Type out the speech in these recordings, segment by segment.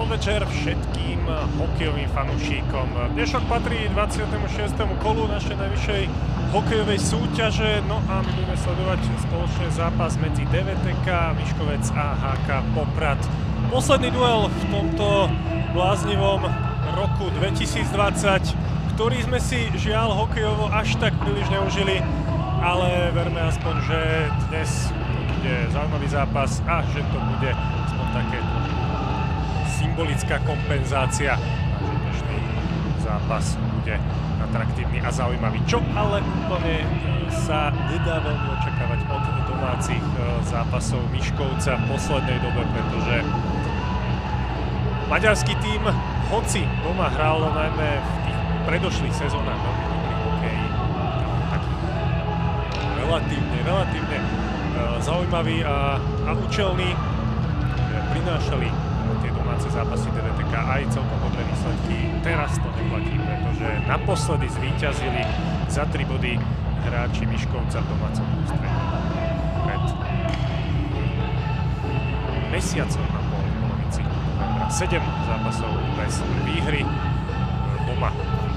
podvečer všetkým hokejovým fanúšikom. Dnešok patrí 26. kolu našej najvyššej hokejovej súťaže. No a my budeme sledovať spoločne zápas medzi DVTK, Miškovec a HK Poprad. Posledný duel v tomto bláznivom roku 2020, ktorý sme si žiaľ hokejovo až tak príliš neužili, ale verme aspoň, že dnes bude zaujímavý zápas a že to bude aspoň také symbolická kompenzácia a že dnešný zápas bude atraktívny a zaujímavý. Čo ale úplne sa nedá veľmi očakávať od domácich zápasov Miškovca v poslednej dobe, pretože maďarský tím, hoci doma hral najmä v tých predošlých sezónach veľmi dobrý hokej, taký relatívne zaujímavý a účelný, prinášali tie domáce zápasy DVTK aj celkom dobré výsledky. Teraz to neplatí, pretože naposledy zvíťazili za 3 body hráči Miškovca v domácom prostredí pred mesiacom a pol v polovici novembra. 7 zápasov bez výhry doma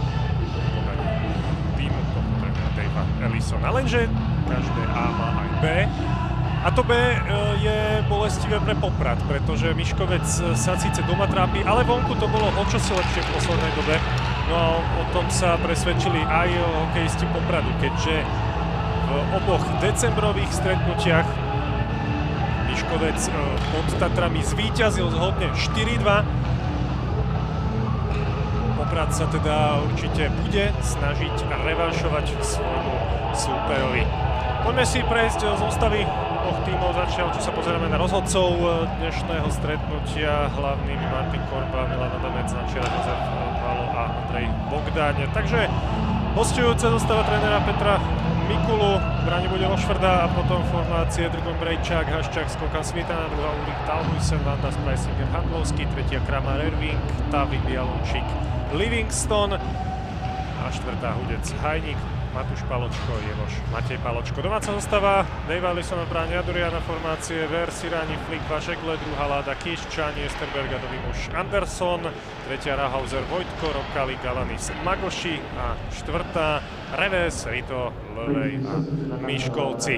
týmu tohto trénera Davea Ellisona. Lenže každé A má aj B. A to B je bolestivé pre Poprad, pretože Miškovec sa síce doma trápi, ale vonku to bolo o čosi lepšie v poslednej dobe. No a o tom sa presvedčili aj hokejisti Popradu, keďže v oboch decembrových stretnutiach Miškovec pod Tatrami zvíťazil zhodne 4-2. Poprad sa teda určite bude snažiť revanšovať svojmu súperovi. Poďme si prejsť zostavy oboch tímov, začal, čo sa pozeráme na rozhodcov dnešného stretnutia, hlavnými Martin Korba, Milan Adamec, Nančiar, Jozef Valo a Andrej Bogdáň. Takže hosťujúca zostava trénera Petra Mikulu, v bráne bude Lošvrda a potom formácie Drgon Brejčák, Haščák, Skokan Svietana, druhá Ulrich Talhuisen, Vanda Spreisinger Handlovský, tretia Kramar Erving, Tavi Bialončík Livingston a štvrtá Hudec Hajník, Matúš Paločko, Jevoš Matej Paločko. Domáca zostava Davea Ellisona v bráne, Aduriana formácie, Ver, Sirani, Flick, Vašekle, druhá Láda, Kiščani, Esterberga, Dovimuš, Anderson, tretia Rahauser, Vojtko, Rokali, Galanis, Magoši a štvrtá Reves, Rito, Levej a Miškovci.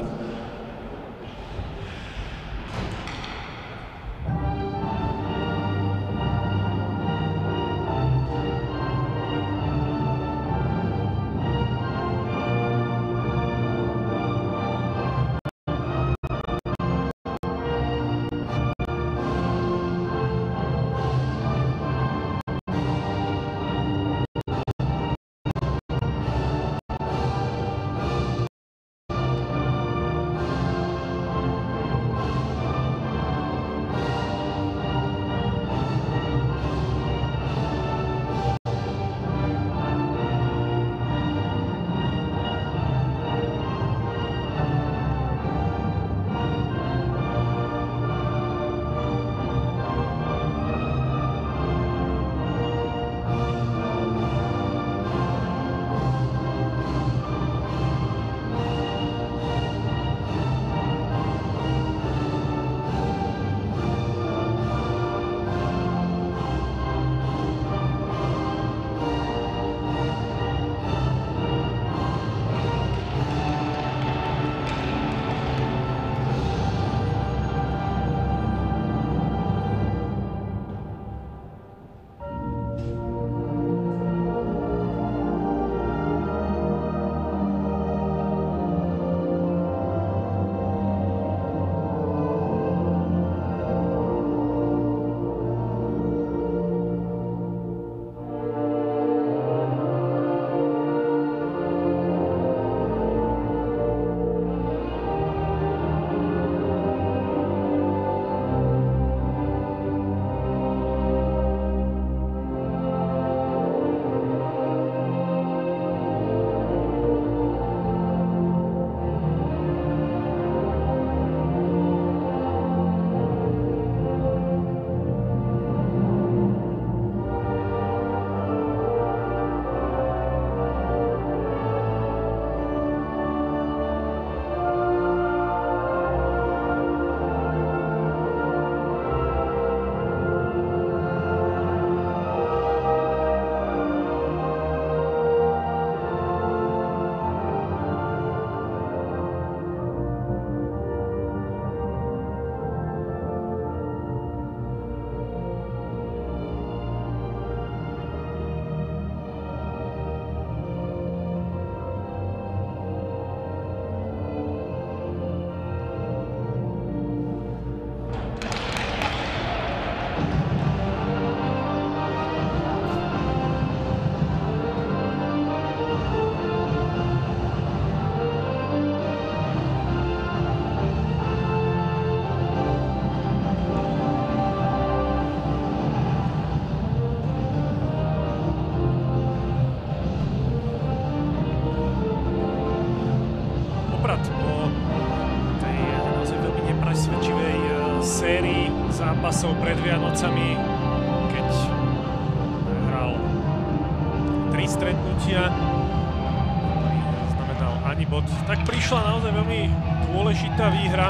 scény zápasov pred Vianocami, keď hral 3 stretnutia, znamenal ani bod, tak prišla naozaj veľmi dôležitá výhra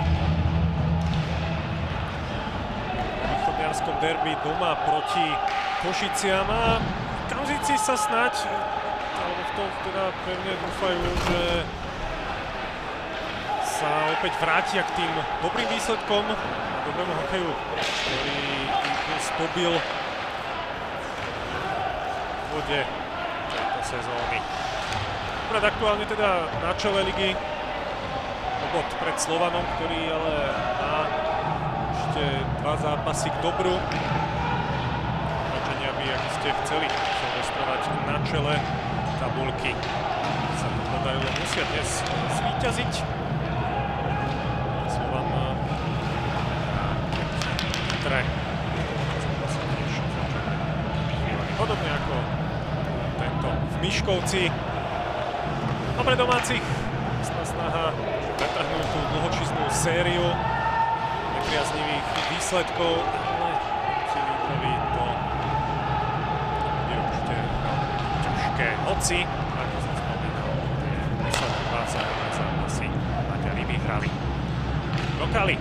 v východňarskom derby doma proti Košiciam a Kamzici sa snáď, alebo v tom teda pevne dúfajú, že sa opäť vrátia k tým dobrým výsledkom a dobrému hokeju, ktorý Eagles pobil v vode tejto sezóny. Dobre, aktuálne teda na čele ligy o bod pred Slovanom, ktorý ale má ešte 2 zápasy k dobru. Načenia by, ak ste chceli silvestrovať na čele tabuľky, sa to podarilo, musia dnes zvíťaziť. Podobne ako tento v Miškovci. A pre domácich snaha pretrhnúť tú dlhočísnu sériu nepriaznivých výsledkov, ale proti Lídovi to bude určite ťažké noci, ako som spomínal, tie posledné 2 zápasy Maďari vyhrali. Lokali.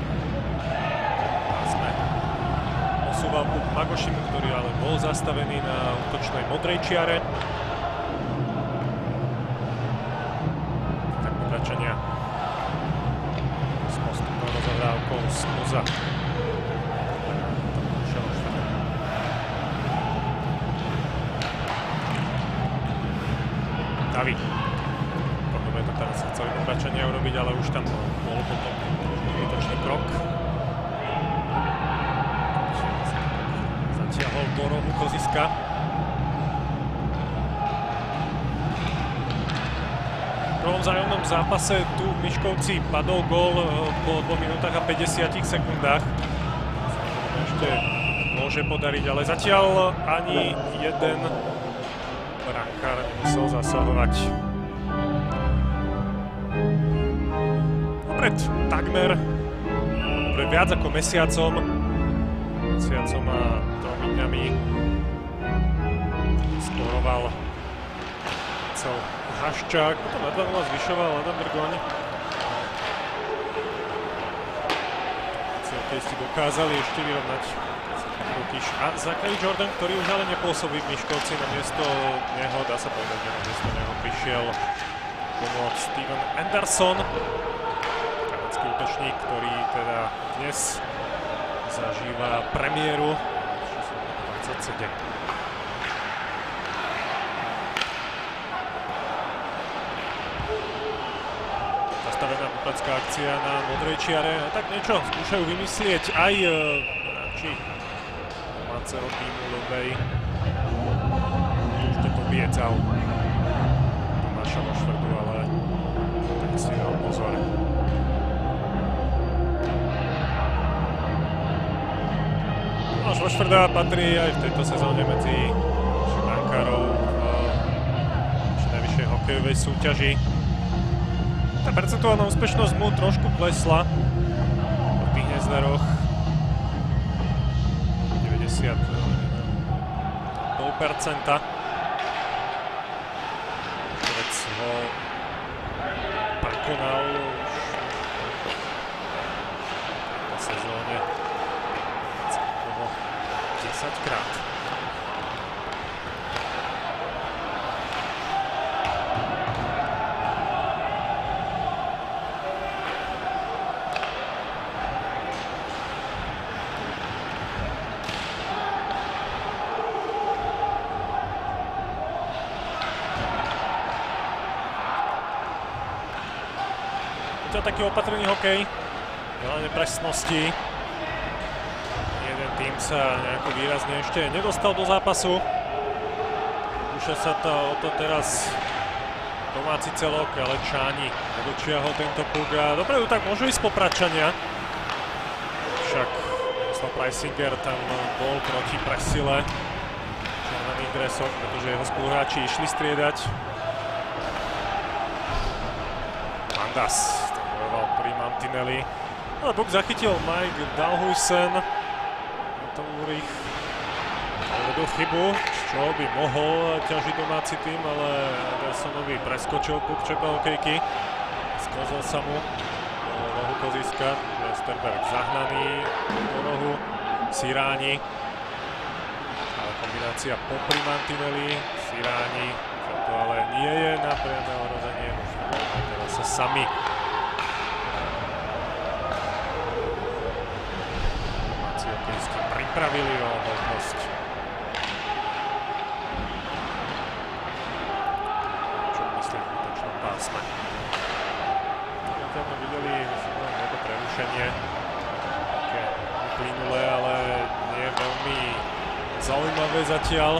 Posúval puk Magošimu, ktorý ale bol zastavený na útočnej modrej čiare. Tak pokračania s postupnou rozohrávkou Skuza. David. Podobne to teraz chceli pokračania urobiť, ale už tam bol potom útočný krok. Zatiahol do rohu Koziska. V prvom vzájomnom zápase tu v Miškovci padol gól po 2 minútach a 50 sekundách. Ešte môže podariť, ale zatiaľ ani jeden brankár nemusel zasahovať. Pred takmer viac ako mesiacom a 3 dňami skoroval cel Haščák, potom na 2-0 zvyšoval Adam Drgoň. Celkejsti dokázali ešte vyrovnať Rukiš a Zachary Jordan, ktorý už ale nepôsobí v Miškovci, namiesto neho, dá sa povedať, že namiesto neho prišiel pomôcť Steven Anderson, kanadský útočník, ktorý teda dnes zažíva premiéru 27. Zastavená útočná akcia na modrej čiare. Tak niečo skúšajú vymyslieť aj hráči domáceho týmu Ľubej. Už to pobiecal Tomáša Vošvrdu, ale tak si dal pozor. Tomáš Vošvrda patrí aj v tejto sezóne medzi brankárov v najvyššej hokejovej súťaži. Tá percentuálna úspešnosť mu trošku klesla po tých nezdaroch. 90,5%. Vec ho prekonal už v sezóne celkovo 10 krát. To je taký opatrný hokej, veľa nepresnosti. Jeden tým sa nejako výrazne ešte nedostal do zápasu. Pokúša sa to o to teraz domáci celok, ale Čáni nedočiahol tento puk a dopredu tak môžu ísť popračania. Však Miroslav Preisinger tam bol proti presile červených dresov, pretože jeho spoluhráči išli striedať. Mandas bojoval pri mantineli. Ale puk zachytil Mike Dalhuisen. To Ulrich robil chybu, z čoho by mohol ťažiť domáci tým, ale Andersonovi preskočil puk čepa hokejky. Sklzol sa mu do rohu koziska. Westerberg zahnaný do rohu. Siráni. Ale kombinácia popri mantineli. Siráni. To ale nie je na priame ohrozenie. Možno teraz sa sami. Domáci hokejsky pripravili o možnosť. Čo myslím v útočnom pásme. Tam videli nejaké prerušenie, také uplynulé, ale nie veľmi zaujímavé zatiaľ.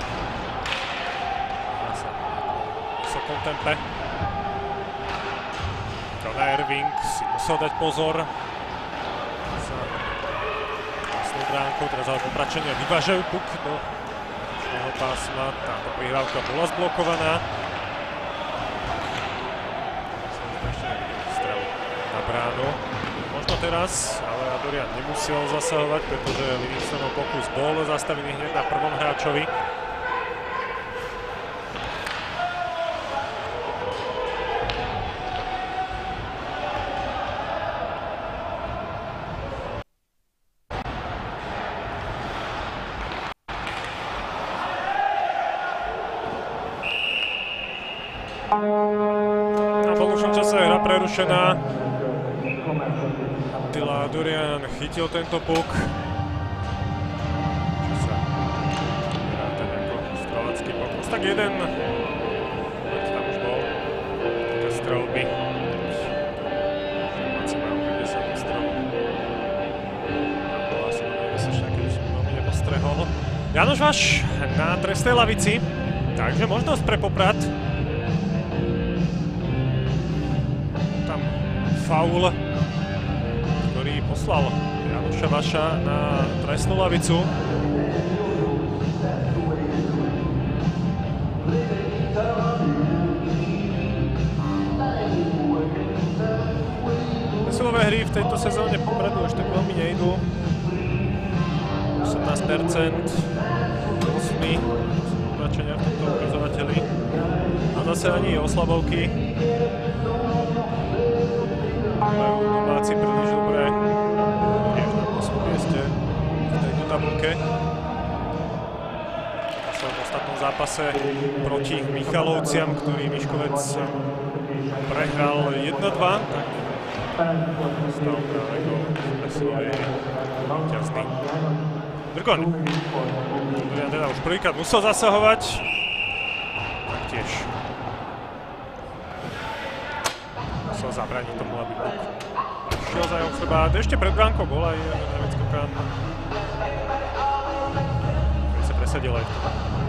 Zase v vysokom tempe. Jonah Erving si musel dať pozor za vlastnou bránkou, teraz ale popračenia vyvážajú puk do útočného pásma. Táto prihrávka bola zblokovaná. Bránu. Možno teraz, ale Adorian nemusel zasahovať, pretože Livingstonov pokus bol zastavený hneď na prvom hráčovi. Na polúčnom čase hra prerušená. Attila Adorian chytil tento puk. Čo sa ráta ako strelacký pokus. Tak jeden. Tam už bol. Také strelby. Domáci majú 50 strel. A bola som nevysečná, keď som veľmi nepostrehol. Janoš Vaš na trestnej lavici. Takže možnosť pre Poprad. Tam faul, ktorý poslal Janoša Vaša na trestnú lavicu. Silové hry v tejto sezóne Popradu už tak veľmi nejdú. 18%, 8 obračenia v tomto ukazovateli. A zase ani oslabovky. Majú domáci príliš dobré. Tiež na 8. mieste v tejto tabulke. V svojom ostatnom zápase proti Michalovciam, ktorý Miškovec prehral 1-2. Stal práve do presilovej hry víťazný. Drgoň. Adorian teda už prvýkrát musel zasahovať. Taktiež musel zabrániť tomu, aby puk šiel za jeho chrbát. Ešte pred bránkou bol aj David Skokan, ktorý sa presadil aj v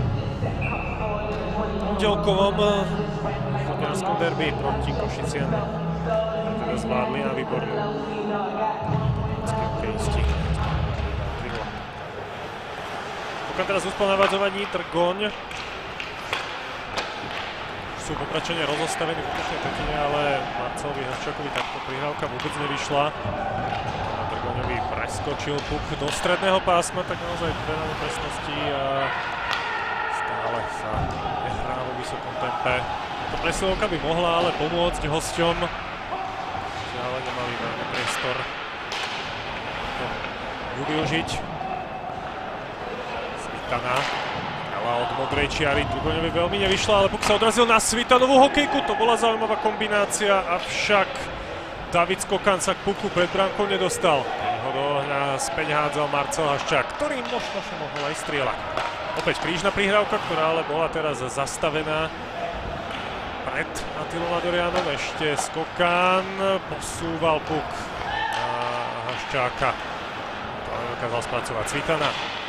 pondelkovom chodňarskom derby proti Košiciam. Teda zvládli na výbornú hokejisti. Skokan teraz uspel na vadzovaní, Drgoň. Sú popračenia rozostavení v útočnej tretine, ale Marcelovi Haščákovi takto prihrávka vôbec nevyšla. A Drgoňovi preskočil puk do stredného pásma, tak naozaj veľa presnosti a stále sa nehrá vo vysokom tempe. Táto presilovka by mohla ale pomôcť hosťom, ale nemali veľmi priestor ju využiť. Svitana od modrej čiary Drgoňovi veľmi nevyšla, ale puk sa odrazil na Svitanovú hokejku. To bola zaujímavá kombinácia, avšak David Skokan sa k puku pred bránkou nedostal. Ho do ohňa späť hádzal Marcel Haščák, ktorý možno mohol aj strieľať. Opäť krížna prihrávka, ktorá ale bola teraz zastavená pred Attilom Adorianom. Ešte Skokan posúval puk na Haščáka. To nedokázal spracovať Svitana.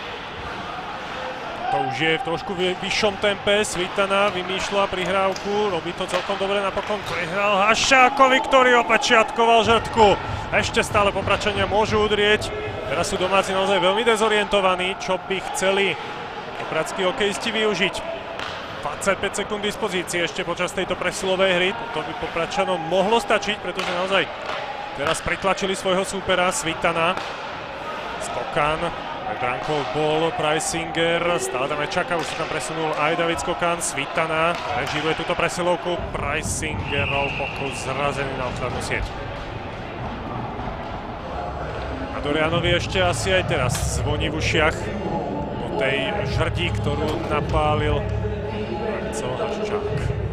To už je v trošku vyššom tempe. Svitana vymýšľa prihrávku, robí to celkom dobre, napokon prehral Haščákovi, ktorý opečiatkoval žrtku. Ešte stále popračenia môžu udrieť. Teraz sú domáci naozaj veľmi dezorientovaní, čo by chceli popradskí hokejisti využiť. 25 sekúnd dispozície ešte počas tejto presilovej hry. To by Popračanom mohlo stačiť, pretože naozaj Teraz pritlačili svojho súpera Svitana. Skokan. Brankov bol Preisinger. Stále tam Čaka, už sa tam presunul aj David Skokan. Svitana režiruje túto presilovku. Preisingerov pokus zrazený na ochrannú sieť. A Dorianovi ešte asi aj teraz zvoní v ušiach po tej žrdi, ktorú napálil Marcel Haščák.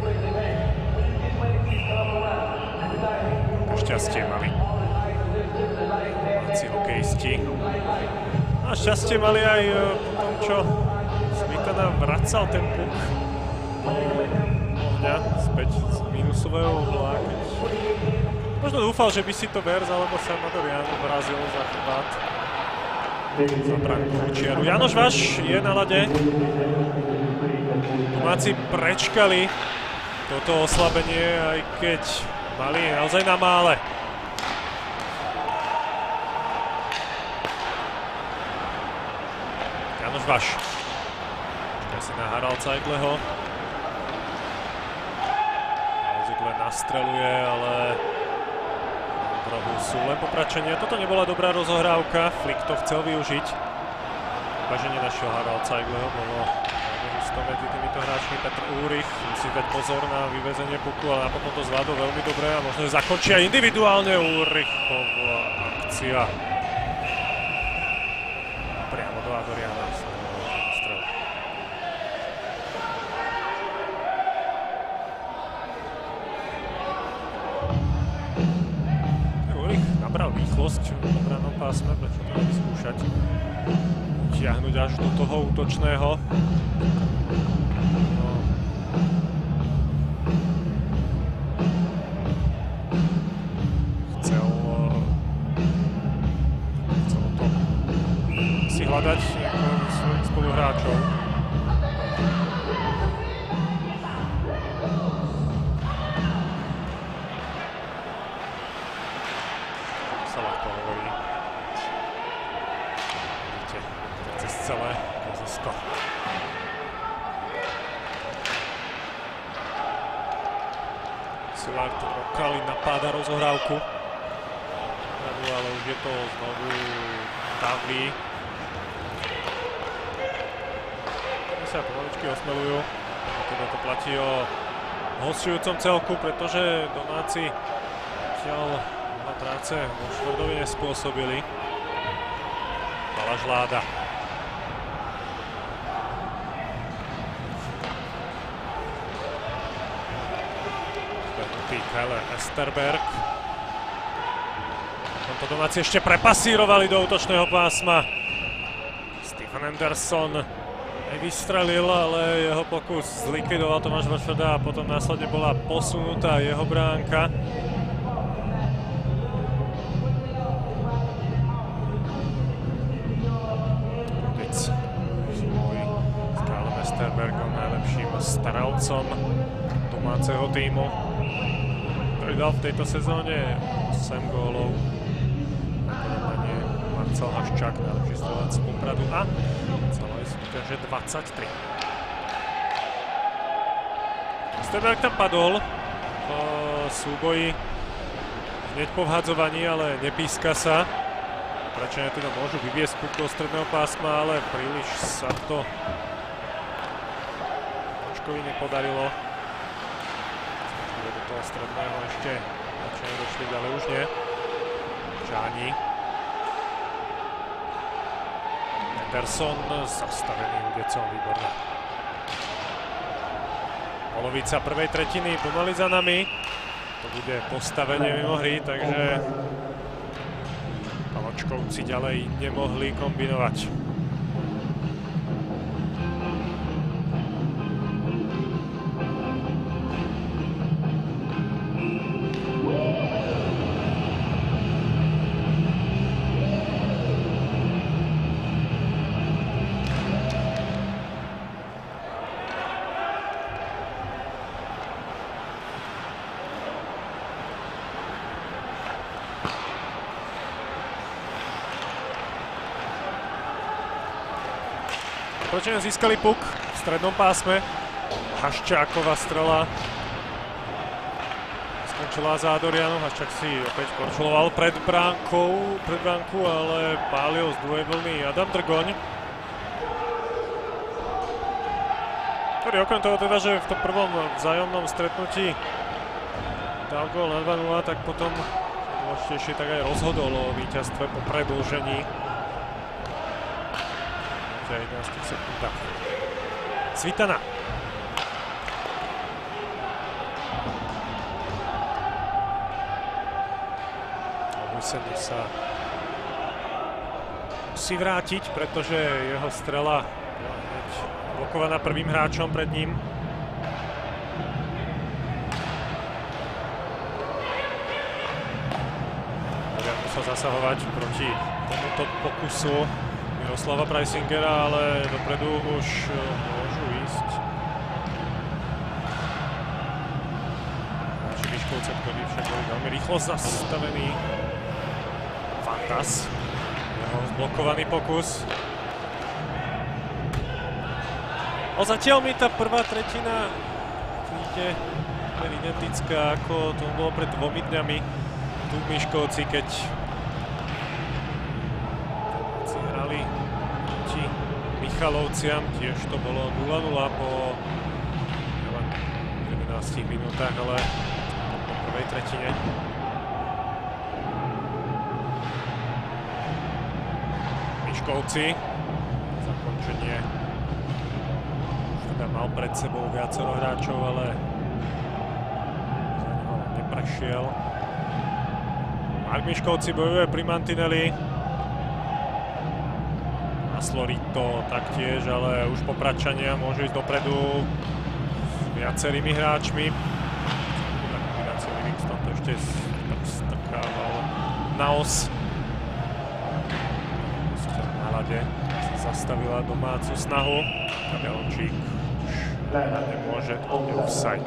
Šťastie mali domáci hokejisti. A šťastie mali aj po tom, čo Svitana vracal ten puk do ohňa späť z minusového uhla. Možno dúfal, že by si to Berz alebo Sam Dorian vrazil za chrbát. Za brankovú čiaru. Janoš Vaš je na lade. Domáci prečkali toto oslabenie, aj keď mali naozaj na mále. Janoš Vaš. Počkaj si na Haralda Zeigleho. Zeigle nastreluje, ale v rohu sú len popračenia. Toto nebola dobrá rozohrávka. Flick to chcel využiť. Iba že nenašiel Haralda Zeigleho. Bolo medzi týmito hráčmi. Petr Úrich musí dať pozor na vyvezenie puku, ale napokon to zvládol veľmi dobre a možno zakončí aj individuálne Úrichová akcia. Priamo do Adoriana. Úrich nabral rýchlosť v obrannom pásme, prečo to nevyskúšať. Utiahnuť až do toho útočného. Hľadať svojich spoluhráčov. To sa ľahko hovorí. Vidíte, cez celé kozisko. Szilárd Rokali napáda rozohrávku. Ale už je to znovu Tavlí. Sa pomaličky osmelujú. Teda to platí o hostujúcom celku, pretože domáci zatiaľ veľa práce vo Šverdovi nespôsobili. Balaš Láda. Zbernutý Keller Esterberg. Tomto domáci ešte prepasírovali do útočného pásma. Stephen Anderson vystrelil, ale jeho pokus zlikvidoval Tomáš Vašada a potom následne bola posunutá jeho bránka. S Kálom Esterbergom, najlepším staralcom domáceho tímu, ktorý dal v tejto sezóne 8 gólov. Porovnanie Marcel Haščák, najlepší strelec z Popradu a celej súťaže 23. Esterberg tam padol v súboji hneď po vhadzovaní, ale nepíska sa. Prečania teda môžu vyviesť puk do stredného pásma, ale príliš sa to Vaškovi nepodarilo. Do toho stredného ešte Prečania došli, ale už nie. Žáni. Anderson zastavený Udecom, výborné. Polovica prvej tretiny pomaly za nami. To bude postavenie mimo hry, takže Paločkovci ďalej nemohli kombinovať. Prečo získali puk v strednom pásme. Haščáková strela. označila za Adorianov, Haščák si opäť korčuloval pred bránku, ale pálil z druhej vlny Adam Drgoň. Ktorý okrem toho teda, že v tom prvom vzájomnom stretnutí dal gól na 2-0, tak potom dôležitejšie tak aj rozhodol o víťazstve po predĺžení. V 11 sekundách. Svitana. Husení sa musí vrátiť, pretože jeho strela bola hneď blokovaná prvým hráčom pred ním. Musel zasahovať proti tomuto pokusu Miroslava Preissingera, ale dopredu už môžu ísť Miškovce, ktorí však boli veľmi rýchlo zastavení. Fantas, jeho zblokovaný pokus. Zatiaľ mi tá prvá tretina príde identická, ako to bolo pred 2 dňami tu v Miškovci, keď si hrali proti Michalovciam. Tiež to bolo 0-0 po 11 minútach, ale po prvej tretine. Miškovci. Zakončenie. Už teda mal pred sebou viacero hráčov, ale za neho neprešiel. Mark Miškovci bojuje pri mantineli. Aslorito taktiež, ale už po pračania môže ísť dopredu s viacerými hráčmi. Kombinácia Livingston to ešte strkával na os. Si zastavila domácu snahu. Kabelčík už nemôže, to je offside.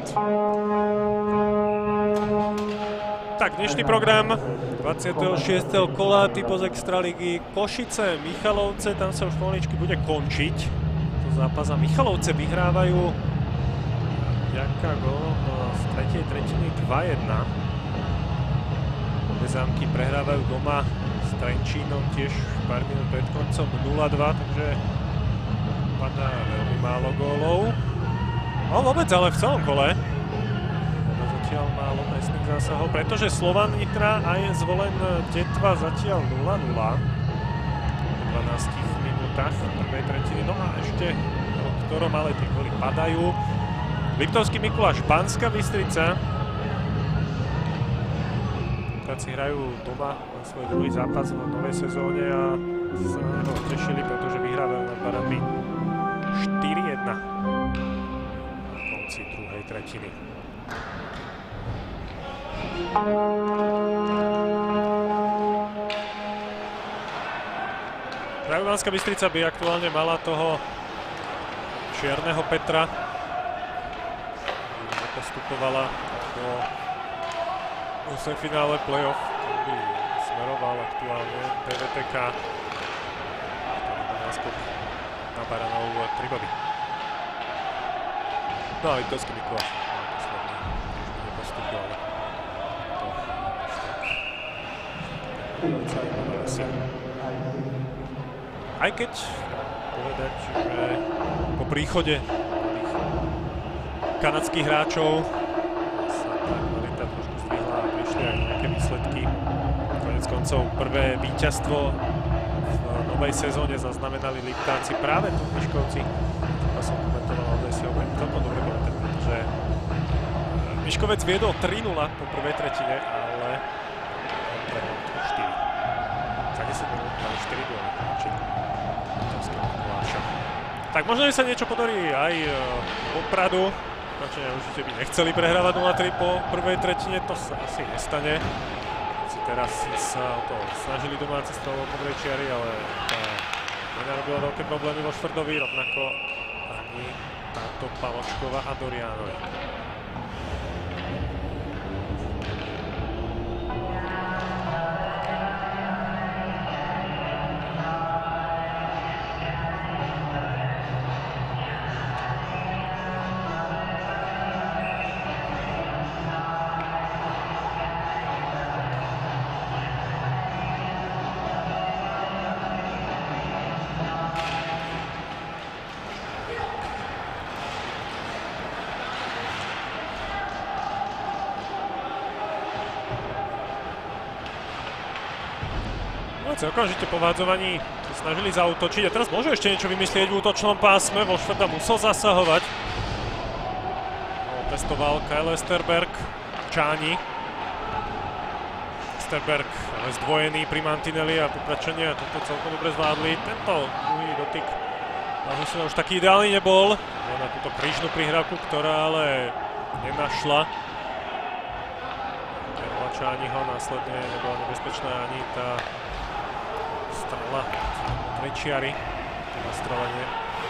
Tak, dnešný program 26. kola typos Extraligy Košice, Michalovce, tam sa už pomaličky bude končiť to zápas a Michalovce vyhrávajú vďaka gólom z tretej tretiny 2-1. Zámky prehrávajú doma s Trenčínom tiež pár minút pred koncom 0-2, takže padá veľmi málo gólov. No vôbec, ale v celom kole zatiaľ málo presných zásahov, pretože Slovan Nitra aj Zvolen Detva zatiaľ 0-0 v 12 minútach prvej tretiny. No a ešte v ktorom ale tie góly padajú. Liptovský Mikuláš, Banská Bystrica. Si hrajú doma na svoj druhý zápas v novej sezóne a sa na neho tešili, pretože vyhrávajú nad Baranmi 4-1 na konci druhej tretiny. Práve Banská Bystrica by aktuálne mala toho čierneho Petra. Postupovala do finále play-off, ktorý smeroval aktuálne PVTK. Náskok na Baranov 3 body. No a Liptovský Mikuláš posledný už nepostupil, ale to aj keď povedať, že po príchode kanadských hráčov sa tá kvalita trošku zdvihla a prišli aj nejaké výsledky. Konec koncov prvé víťazstvo v novej sezóne zaznamenali Liptánci práve tu v Miškovci. Ja som komentoval, ale si ho budem celkom dobre povedať, pretože Miškovec viedol 3-0 po prvej tretine, ale 4. Za 10 minút mali 4 góly. Tak možno sa niečo podarí aj Popradu. Načenia určite by nechceli prehrávať 0-3 po prvej tretine, to sa asi nestane. Si teraz sa o to snažili domáci z toho modrej čiary, ale nenarobila veľké problémy vo Štvrdovi, rovnako ani táto Paločková a Dorianovi. Slováci okamžite po vyhadzovaní snažili zaútočiť a teraz môžu ešte niečo vymyslieť v útočnom pásme. Volšverda musel zasahovať. Testoval Kyle Esterberg, Čáni. Esterberg ale zdvojený pri mantineli a popračenia toto celkom dobre zvládli. Tento druhý dotyk už taký ideálny nebol. Na túto krížnu prihrávku, ktorá ale nenašla Čániho, následne nebola nebezpečná ani tá strela modrej čiary, na strelenie.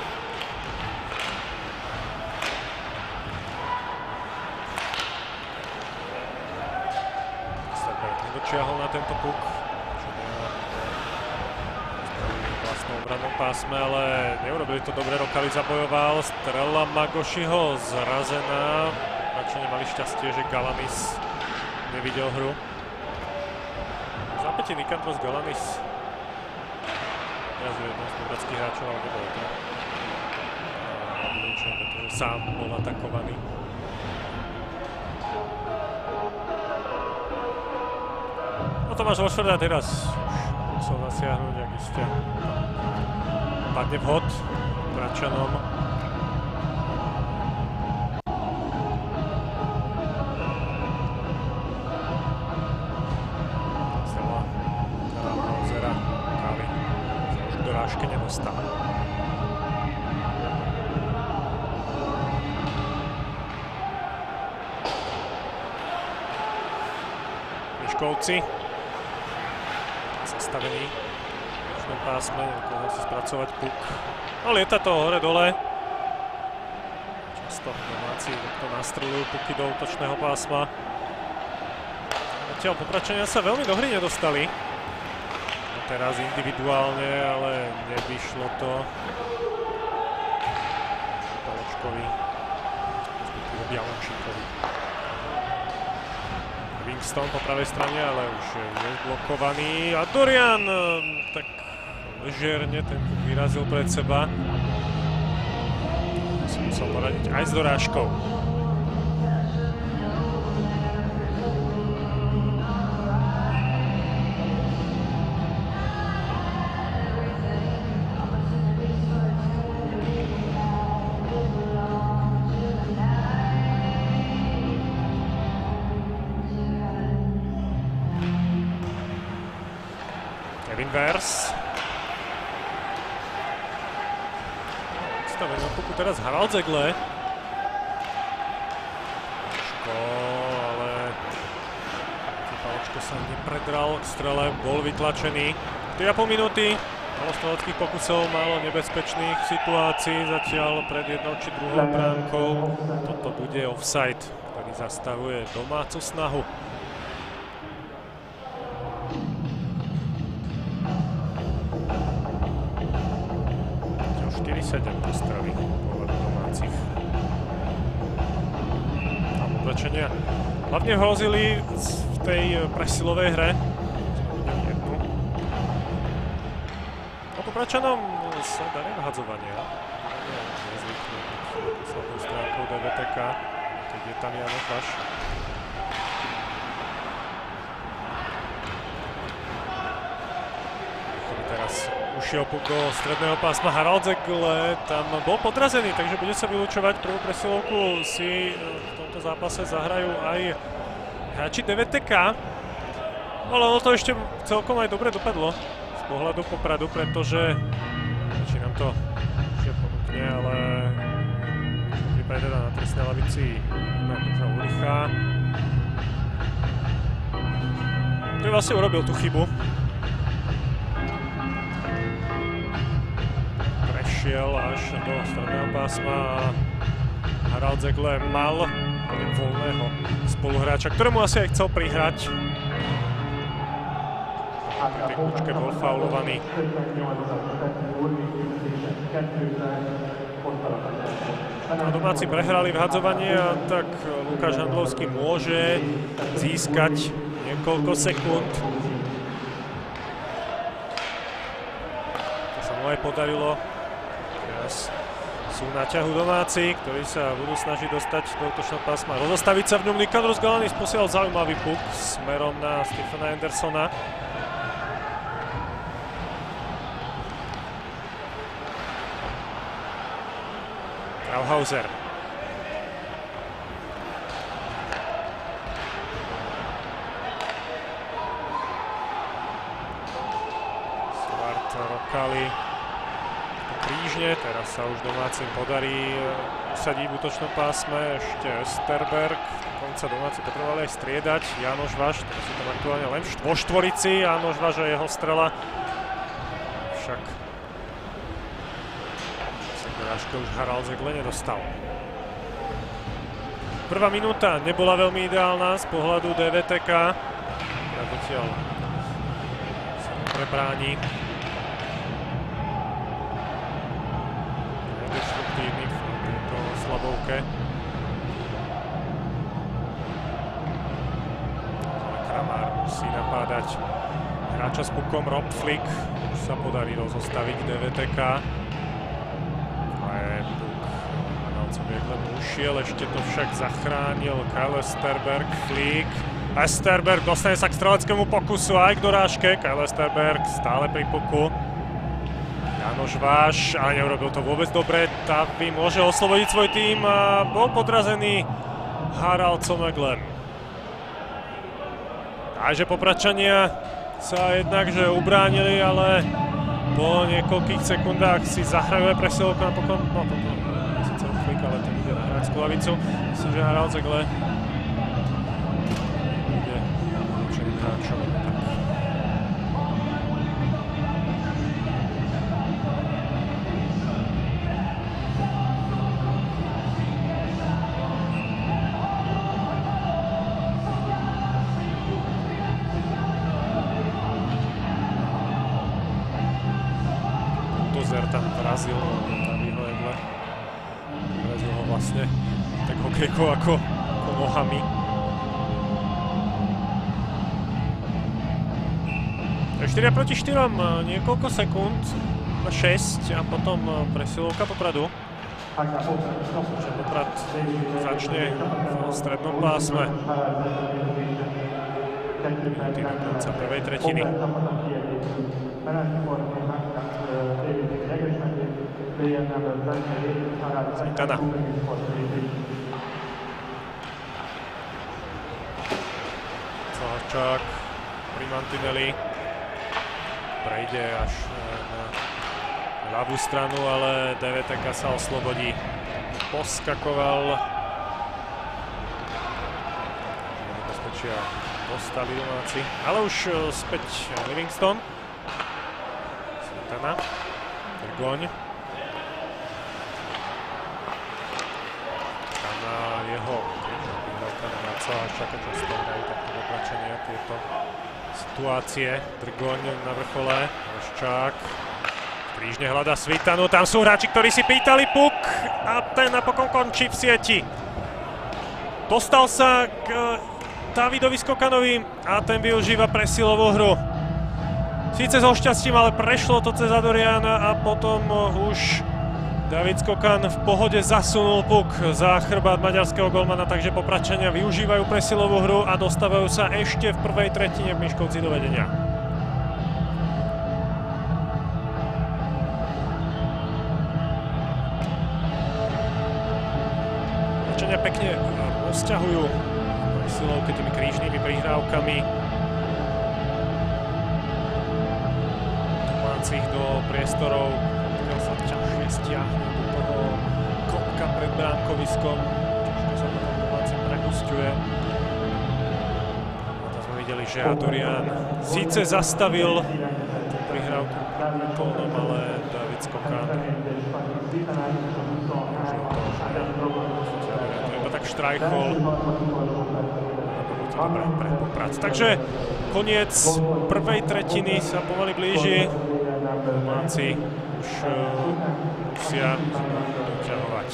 Esterberg nedočiahol na tento puk, čo vlastnou obrannou pásme, ale neurobili to dobre, Rokali zabojoval, strela Magošiho zrazená, radšej nemali šťastie, že Galanis nevidel hru. V zápätí Nikandros Galanis jazuje jednou z podbratských hráčov, ale nebolo to vylúčené, pretože sám bol atakovaný. No Tomáš Volšverda teraz musel zasiahnuť, ak iste padne vhod Bračanom. Dorážke nedostal. Miškovci zastavení v útočnom pásme, nekoho si spracovať puk. No lieta to hore-dole. Často domáci to nastrelujú puky do útočného pásma. Zatiaľ popračenia sa veľmi do hry nedostali. Teraz individuálne, ale nevyšlo to Paločkovi, respektíve Bialončíkovi. Winston po pravej strane, ale už je blokovaný. A Dorian tak ležerne ten vyrazil pred seba. Si musel poradiť aj s dorážkou. Invers. Stavený na puku teraz Harald Zegle. Ale Paločko sa nepredral k strele, bol vytlačený. 3,5 minúty, malo streleckých pokusov, málo nebezpečných situácií, zatiaľ pred jednou či druhou bránkou. Toto bude offside, ktorý zastavuje domácu snahu. 7 Ostravy pohľadu domácich. A poplačenia hlavne hrozili v tej presilovej hre. Jednu. A popračanom sa darí nahadzovania. Nezvyknú poslednou stránkou DVTK, keď je tam Jan Okaš. Teraz ušiel puk do stredného pásma Harald Zegle, tam bol podrazený, takže bude sa vylúčovať. Prvú presilovku si v tomto zápase zahrajú aj hráči DVTK. Ale ono to ešte celkom aj dobre dopadlo z pohľadu Popradu, pretože či nám to ešte ponúkne, ale v prípade teda na trestnej lavici na Ulricha. ktorý vlastne urobil tú chybu. Prešiel až do stredného pásma a Harald Zegle mal voľného spoluhráča, ktorému asi aj chcel prihrať. Pri tej kľúčke bol faulovaný. A domáci prehrali vhadzovanie a tak Lukáš Handlovský môže získať niekoľko sekúnd. To sa mu aj podarilo. Teraz sú na ťahu domáci, ktorí sa budú snažiť dostať do útočného pásma. Rozostaviť sa v ňom. Nikandros Galanis posielal zaujímavý puk smerom na Stephena Andersona. Aufhauser. Svart, Rokali. Krížne, teraz sa už domácim podarí usadiť v útočnom pásme. Ešte Österberg. Dokonca domáci potrebovali aj striedať. Jánoš Váš, teraz sú tam aktuálne len vo štvorici. Jánoš Váš a jeho strela. Však Sekeráška už Harald Zegle nedostal. Prvá minúta nebola veľmi ideálna z pohľadu DVTK. Zatiaľ sa prebráni. Deštruktívny v tejto slabovke. Kramár musí napádať hráča s pukom. Rob Flick už sa podarí rozostaviť DVTK. Ušiel, ešte to však zachránil Kyle Österberg, Flick. Österberg dostane sa k streleckému pokusu aj k dorážke. Kyle Österberg stále pri puku. Jánoš Váš, ale neurobil to vôbec dobre. Tavi môže oslobodiť svoj tým a bol podrazený Harald Zomeglem. Takže Popradzčania sa jednakže ubránili, ale po niekoľkých sekundách si zahrajú aj presilovku napokon. No toto síce Flick, ale ten ide na hráčskú lavicu. Myslím, že Harald Zegle bude určeným hráčom. Tam vrazil Taviho Egle. Vrazil ho vlastne tak hokejkou ako nohami. 4 proti 4, niekoľko sekúnd, 6 a potom presilovka Popradu. Takže Poprad začne v strednom pásme. Minúty do konca prvej tretiny. Smetana. Záčák pri mantineli. Prejde až na ľavú stranu, ale DVTK sa oslobodí. Poskakoval. Nebezpečia dostali domáci. Ale už späť Livingston. Smetana. Drgoň. A na jeho vyhrávka domáca čaká často hrajú takto doplačenia tieto situácie. Drgoň na vrchole. Haščák. Krížne hľadá Svitanu. Tam sú hráči, ktorí si pýtali puk a ten napokon končí v sieti. Dostal sa k Davidovi Skokanovi a ten využíva presilovú hru. Síce so šťastím, ale prešlo to cez Adoriana a potom už David Skokan v pohode zasunul puk za chrbát maďarského golmana, takže Popradzčania využívajú presilovú hru a dostávajú sa ešte v prvej tretine v Miškovci do vedenia. Popradzčania pekne rozťahujú presilovky tými krížnymi prihrávkami. Do priestorov, ktorého sa ťažšie stiahne do toho kopka pred bránkoviskom. Ťažko sa potom domáci prehusťuje. A to sme videli, že Adorian síce zastavil tú prihrávku tónom, ale David Skokan to iba tak štrajchol. Dobre pre Poprad. Takže koniec prvej tretiny sa pomaly blíži. Domáci už musia doťahovať.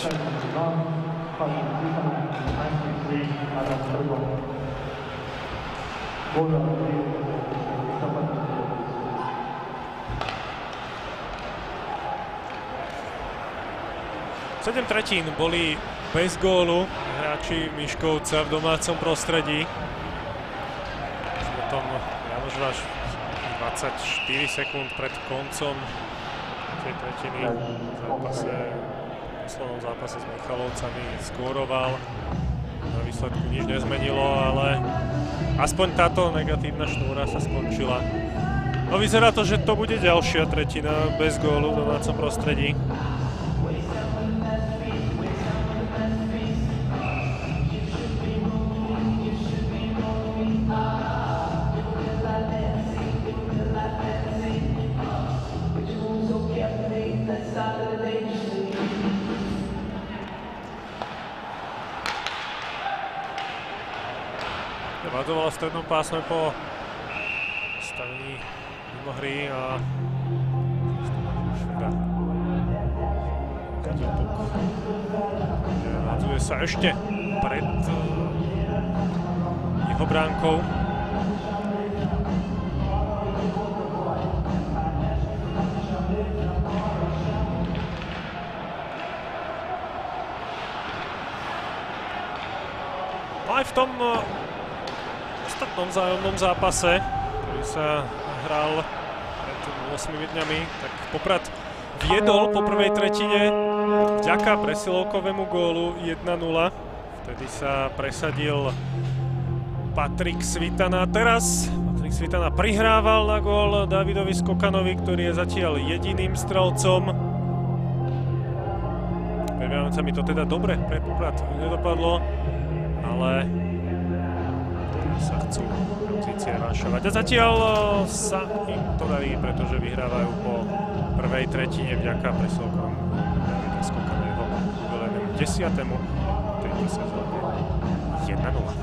Sedem tretín boli bez gólu hráči Miškovca v domácom prostredí. Potom Jánoš Váš 24 sekúnd pred koncom tej tretiny v zápase poslednom zápase s Michalovcami skóroval. Na výsledku nič nezmenilo, ale aspoň táto negatívna šnúra sa skončila. No vyzerá to, že to bude ďalšia tretina bez gólu v domácom prostredí. Vadovala v strednom pásme po stavení mimo hry a hádzuje sa ešte pred jeho bránkou. No aj v tom ostatnom vzájomnom zápase, ktorý sa hral pred 8 dňami, tak Poprad viedol po prvej tretine vďaka presilovkovému gólu 1-0. Vtedy sa presadil Patrik Svitana. Teraz Patrik Svitana prihrával na gól Davidovi Skokanovi, ktorý je zatiaľ jediným strelcom. Pred Vianocami to teda dobre pre Poprad nedopadlo, ale sa chcú pozície revanšovať. A zatiaľ sa im to darí, pretože vyhrávajú po prvej tretine vďaka presilovkovému Davida Skokana, jeho jubilejnému 10. v tejto sezóne 1-0.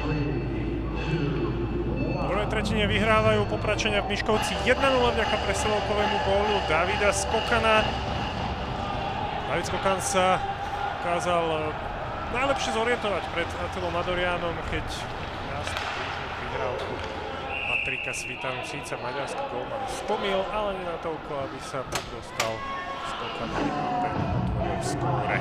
V prvej tretine vyhrávajú Popračania v Miškovci 1-0 vďaka presilovkovému gólu Davida Skokana. David Skokan sa dokázal najlepšie zorientovať pred Attilom Adorianom, keď nastúpil prihrávku Patrika Svitanu. Síce maďarský gólman spomil, ale nie natoľko, aby sa dostal Skokanovi ten otvoril v skóre.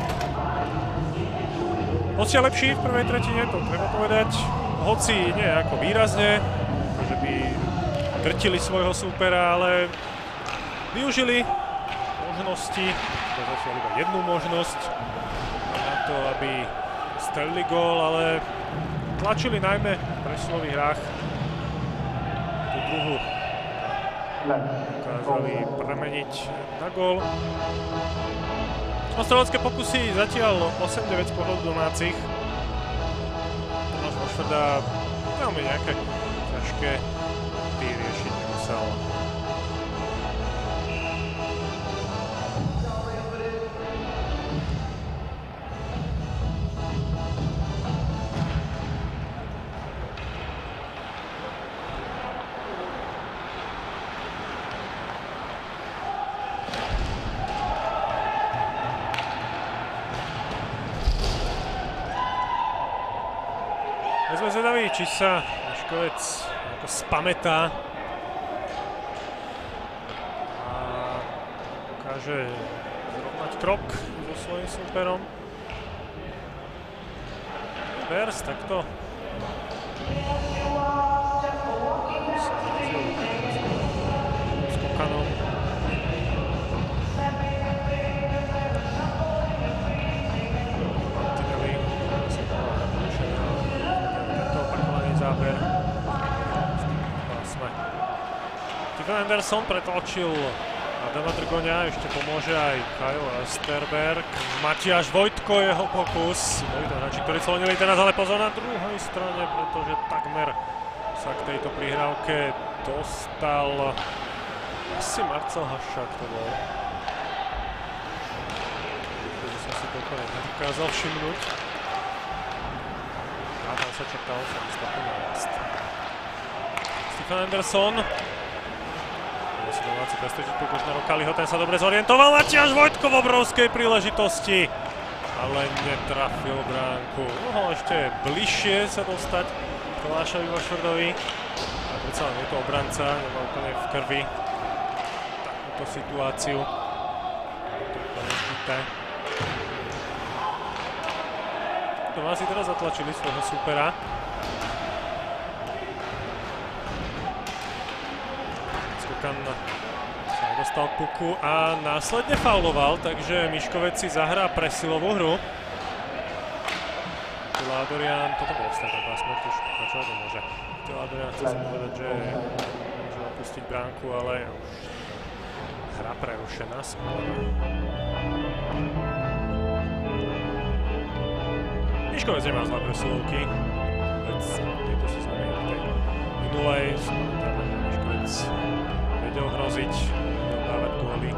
Hostia lepší v prvej tretine, to treba povedať. Hoci nie ako výrazne, že by drtili svojho súpera, ale využili možnosti, to zatiaľ iba jednu možnosť na to, aby strelili gól, ale tlačili najmä v presilových hrách tú druhú. Dokázali premeniť na gól. Strelecké pokusy zatiaľ 8-9 z pohľadu domácich. Tomáš Vošvrda veľmi nejaké ťažké riešiť nemusel. Sme zvedaví, či sa Miškovec ako spamätá a dokáže zrovnať krok so svojím súperom. Vers takto s Skokanom. Záber. Stephen Anderson pretlačil Adama Drgoňa, ešte pomôže aj Kyle Esterberg. Matiáš Vojtko, jeho pokus. Boli to hráči, ktorí slonili teraz, ale pozor na druhej strane, pretože takmer sa k tejto prihrávke dostal asi Marcel Hašák to bol. Takže som si toľko nedokázal všimnúť. A tam sa čakal samostatný nárast. Stephen Anderson. Bude si domáci prestúčiť pokus na Rokaliho, ten sa dobre zorientoval. Matiáš Vojtko v obrovskej príležitosti. Ale netrafil bránku. Mohol ešte bližšie sa dostať Tomášovi Vošvrdovi. A predsa len je to obranca, nemá úplne v krvi takúto situáciu. To je úplne vždyté. Domáci teraz zatlačili svojho súpera. Skokan sa nedostal k puku a následne fauloval, takže Miškovec si zahrá presilovú hru. Attila Adorian, toto bol vstať, tak vás už pokračovať nemôže. Attila Adorian chce si povedať, že môže opustiť bránku, ale už hra prerušená. Miškovec nemá zlé presilovky. Vec tejto sezóny minulej Miškovec vedel hroziť, vedel dávať góly.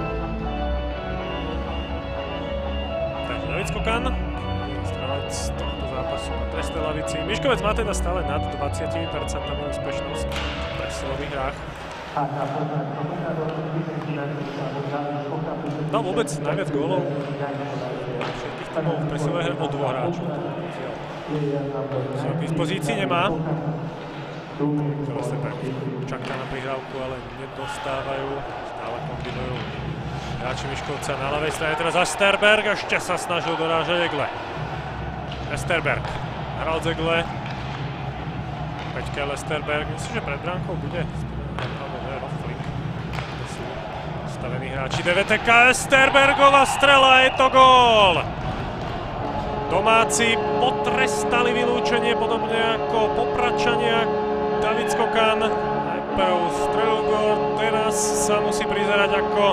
Takže David Skokan, strelec tohto zápasu na trestnej lavici. Miškovec má teda stále nad 20% úspešnosť v presilových hrách. Dal vôbec najviac gólov všetkých tímov v presilovej hre od dvoch hráčov. K dispozícii nemá. Čaká na prihrávku, ale nedostávajú. Stále kombinujú hráči Miškovca na ľavej strane. Teraz Esterberg, ešte sa snažil dorážať Egle. Esterberg hral z Egle. Peťka Esterberg. Myslím, že pred bránkou bude stavení hráči DVTK. Esterbergová strela, je to gól! Domáci potrestali vylúčenie, podobne ako Popračania. David Skokan najprv strelil gól, teraz sa musí prizerať, ako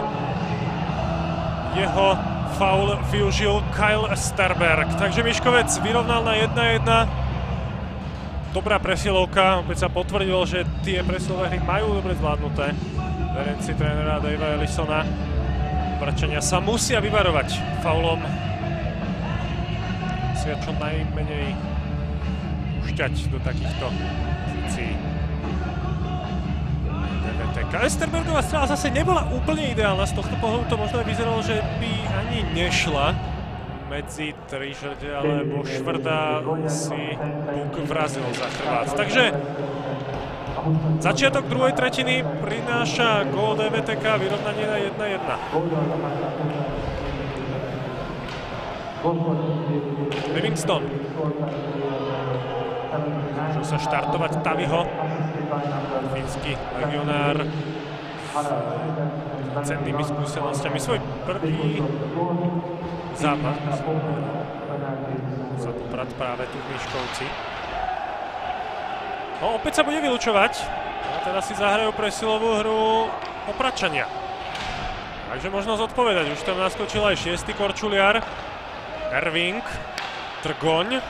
jeho faul využil Kyle Esterberg. Takže Miškovec vyrovnal na 1-1. Dobrá presilovka, opäť sa potvrdilo, že tie presilové hry majú dobre zvládnuté. Verenci trénera Davea Ellisona. Popračania sa musia vyvarovať faulom. Musia čo najmenej už púšťať do takýchto pozícií. Esterbergová strela zase nebola úplne ideálna, z tohto pohľadu to možno vyzeralo, že by ani nešla medzi 3 žrde, ale vo štvrtá si Puk vrazil za chrbát. Takže začiatok druhej tretiny prináša gól DVTK, vyrovnanie na 1-1. Livingston. Môžu sa štartovať Taviho. Fínsky legionár s cennými skúsenosťami. Svoj prvý zápas za Poprad práve tu v Miškovci. No, opäť sa bude vylučovať. A teraz si zahrajú presilovú hru Popradčania. Takže možno zodpovedať. Už tam naskočil aj 6. korčuliar. Erving. Trgoň.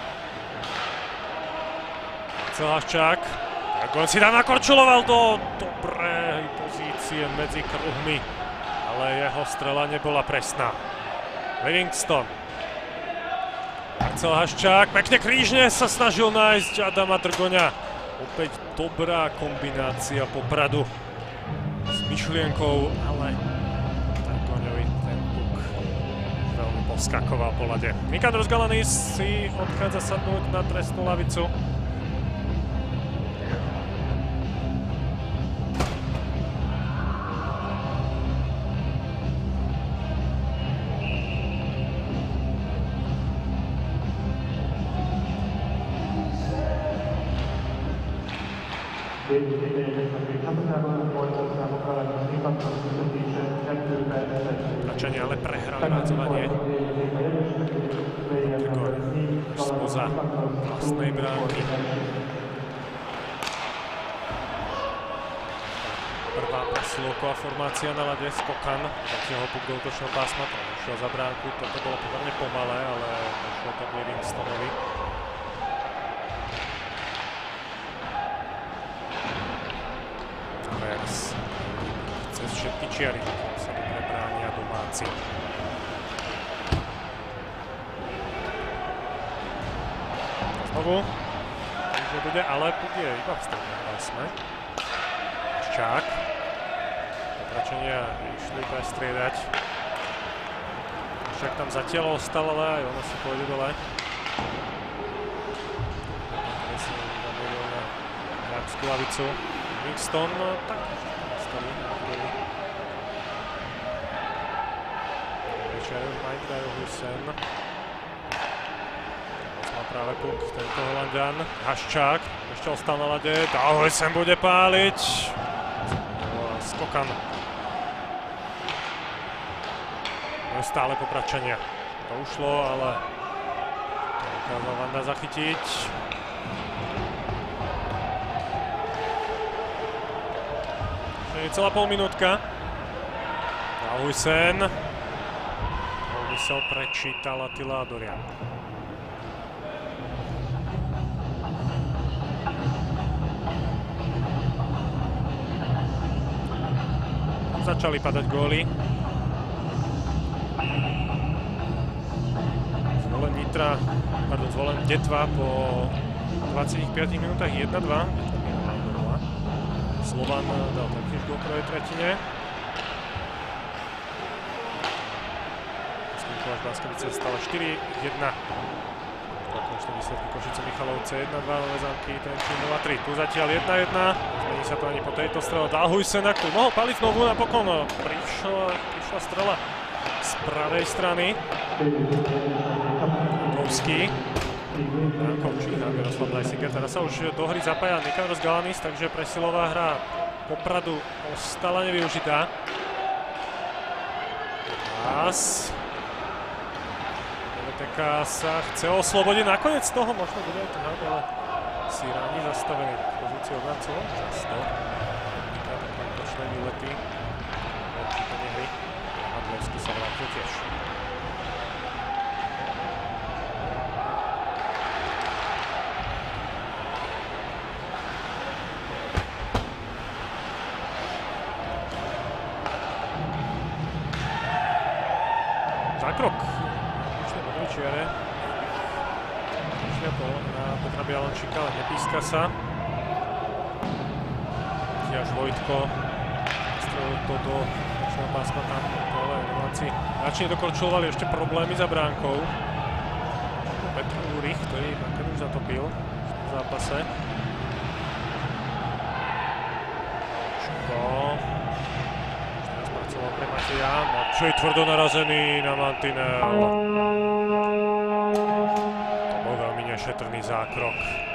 Celáščák. Trgoň si tam nakorčuloval do dobrej pozície medzi kruhmi. Ale jeho strela nebola presná. Livingston. Marcel Haščák pekne krížne sa snažil nájsť Adama Trgoňa. Opäť dobrá kombinácia Popradu s myšlienkou, ale Trgoňovi ten puk veľmi poskakoval po ľade. Nikandros Galanis si odchádza sadnúť na trestnú lavicu. Popradčania ale prehrali radzovanie. Trgoň spoza vlastnej bránky. Prvá presilovková formácia na ľade, Skokan. Zatiaľ puk do útočného pásma, šiel za bránku. Toto bolo pomerne pomalé, ale došlo to k Livingstonovi. Cez všetky čiary sa dobre bránia domáci. Znovu. Takže bude, ale bude iba v strednom pásme. Ščák. Popradčania išli prestriedať. Však tam zatiaľ ostal, ale aj ono si pôjde dole. Teraz si zamýlil na hráčskú lavicu. Livingston, tak nastaví na chvíli. Večer Majdajú Husen. Teraz má práve puk tento Holanďan. Haščák, ešte ostal na ľade. Husen bude páliť. Skokan. No stále Popradčania. To ušlo, ale dokázal Vanda zachytiť. Celá polminútka. Husen. Pomysel prečítal Attila Dorian. Začali padať góly. Zvolen Detva po 25 minútach 1-2. Slovan dal taktiež do prvej tretine. Mikuláš Baskovice stále 4-1. Konečné výsledky Košice Michalovce 1-2, Nové Zámky, Trenčín 0-3. Tu zatiaľ 1-1. Zmení sa to ani po tejto strele. Dal Huysena, ktorý mohol paliť znovu napokon. Prišla strela z pravej strany. Kovský. Kovčík na Miroslav Leisinger. Teraz sa už do hry zapája Nikandros Galanis, takže presilová hra Popradu ostala nevyužitá. Teraz DVTK sa chce oslobodiť. Nakoniec z toho možno bude aj trhať, ale si ráni zastavený v pozícii obrancov. Zas to. Také útočné výlety. Odčítanie hry. Hadlovský sa vrátil tiež. Zákrok. Ešte do čiare. Šliapol na Poprad Bialončíka, ale nepíska sa. Tiež Vojtko strelil to do pásma tam dole. Domáci radšej dokončovali ešte problémy za bránkou. Petr Úrich, ktorý už zatopil v zápase. Ško. Teraz pracoval pre Mateja. Čo je tvrdo narazený na mantinel. To bol veľmi nešetrný zákrok.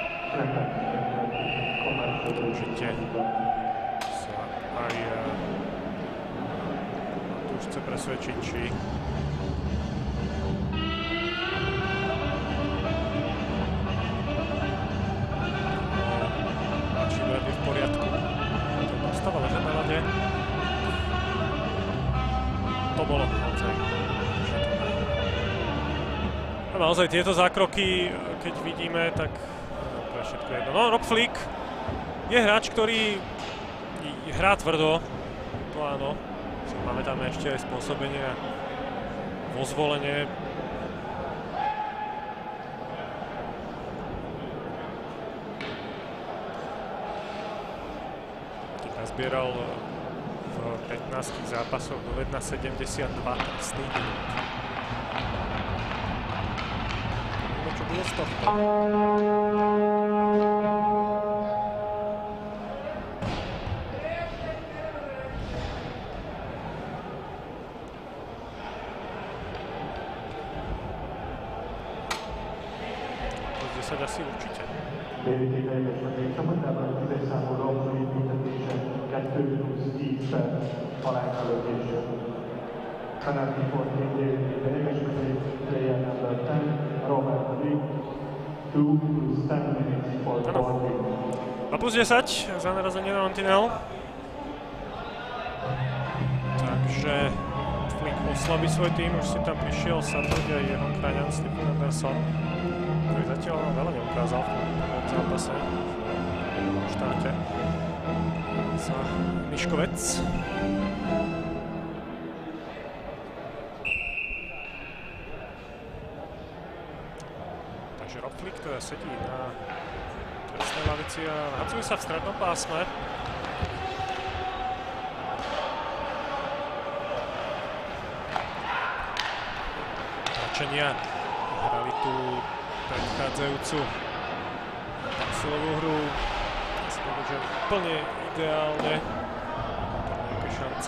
Určite sa aj tu už chce presvedčiť, či je v poriadku. Dostáva ležať na ľade. To bolo naozaj. A naozaj tieto zákroky, keď vidíme, tak to je všetko jedno. No, Rob Flick je hráč, ktorý hrá tvrdo. To áno. Máme tam ešte aj spôsobenie vo zvolenie. Nazbieral v 15 zápasoch do 1,72 trestných minút. Čo bude z tohto? Plus 10 asi určite. A plus 10 za narazenie na mantinel. Takže Flick oslabí svoj tým, už si tam prišiel sadnúť aj jeho kraňan Stephen Anderson, ktorý zatiaľ veľa neukázal v tom zápase v štáte za Miškovec. Takže Rob Flick teda sedí na trestnej lavici a hadzuje sa v strednom pásme. Račenia hrali tú predchádzajúcu silovú hru. Myslím, že úplne ideálne. Nejaké šance.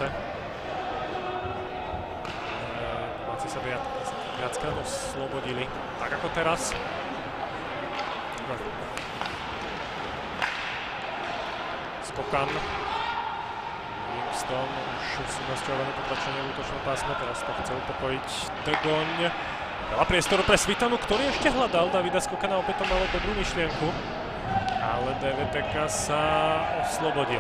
Domáci sa viackrát oslobodili. Tak ako teraz. Skokan. Livingston už si nasťahované potlačenie v útočnom pásme. Teraz to chce upokojiť Drgoň. Veľa priestoru pre Svitanu, ktorý ešte hľadal. Davida Skokana opäť to malo dobrú myšlienku. Ale DVTK sa oslobodil.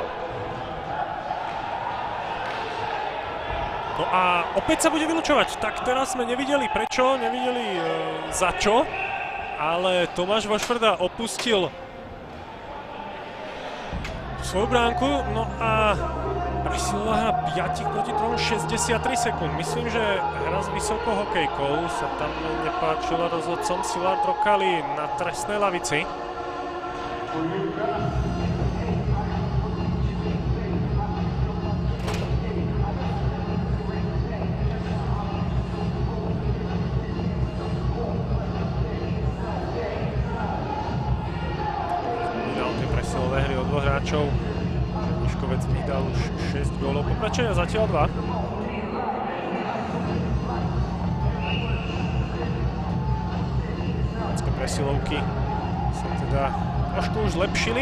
No a opäť sa bude vylučovať. Tak teraz sme nevideli prečo, nevideli za čo. Ale Tomáš Vošvrda opustil svoju bránku. No a presilová hra 5 proti 3, 63 sekúnd. Myslím, že hra s vysokou hokejkou sa tam nepáčila rozhodcom. Szilárd Rokali na trestnej lavici. Presilové hry od dvoch hráčov. Miškovec vydal už 6 gólov. Popračenia zatiaľ 2. Vecké presilovky sa teda trošku už zlepšili.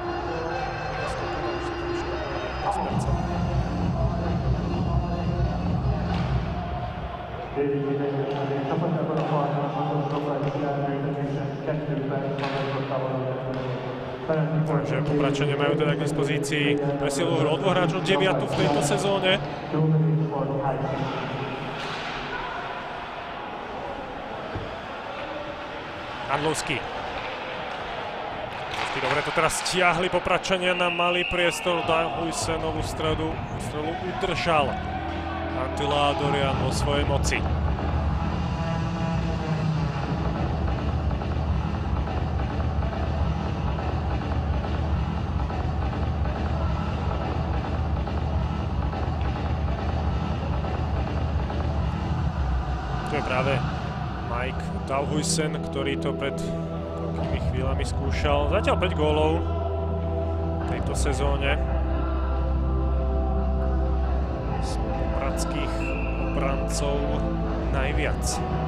Takže Popračania majú teda k dispozícii presilovú hru od dvoch hráčov, 9. v tejto sezóne. Andlovský. Dobre to teraz stiahli Popračania na malý priestor, dajú sa novú strelu udržal Attila Dorian vo svojej moci. práve Mike Dalhuisen, ktorý to pred takými chvíľami skúšal. Zatiaľ 5 gólov v tejto sezóne. Z popradských obrancov najviac.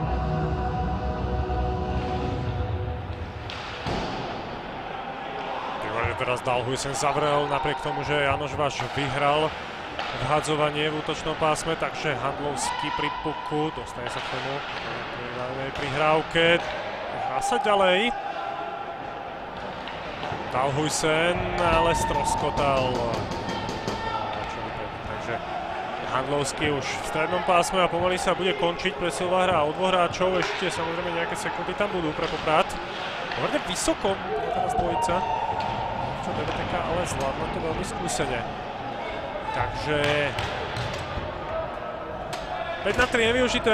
Teraz Dalhuisen zavrel, napriek tomu, že Janoš Váš vyhral vhadzovanie v útočnom pásme, takže Handlovský pri puku, dostane sa k tomu v prihrávke, hrá sa ďalej. Dalhuisen, ale stroskotal. Takže Handlovský už v strednom pásme a pomaly sa bude končiť presilová hra o dvoch hráčov, ešte samozrejme nejaké sekundy tam budú pre Poprad. Pomerne vysoko je teraz dvojica. DVTK ale zvládla to veľmi skúsene. Takže 5-3 nevyužité.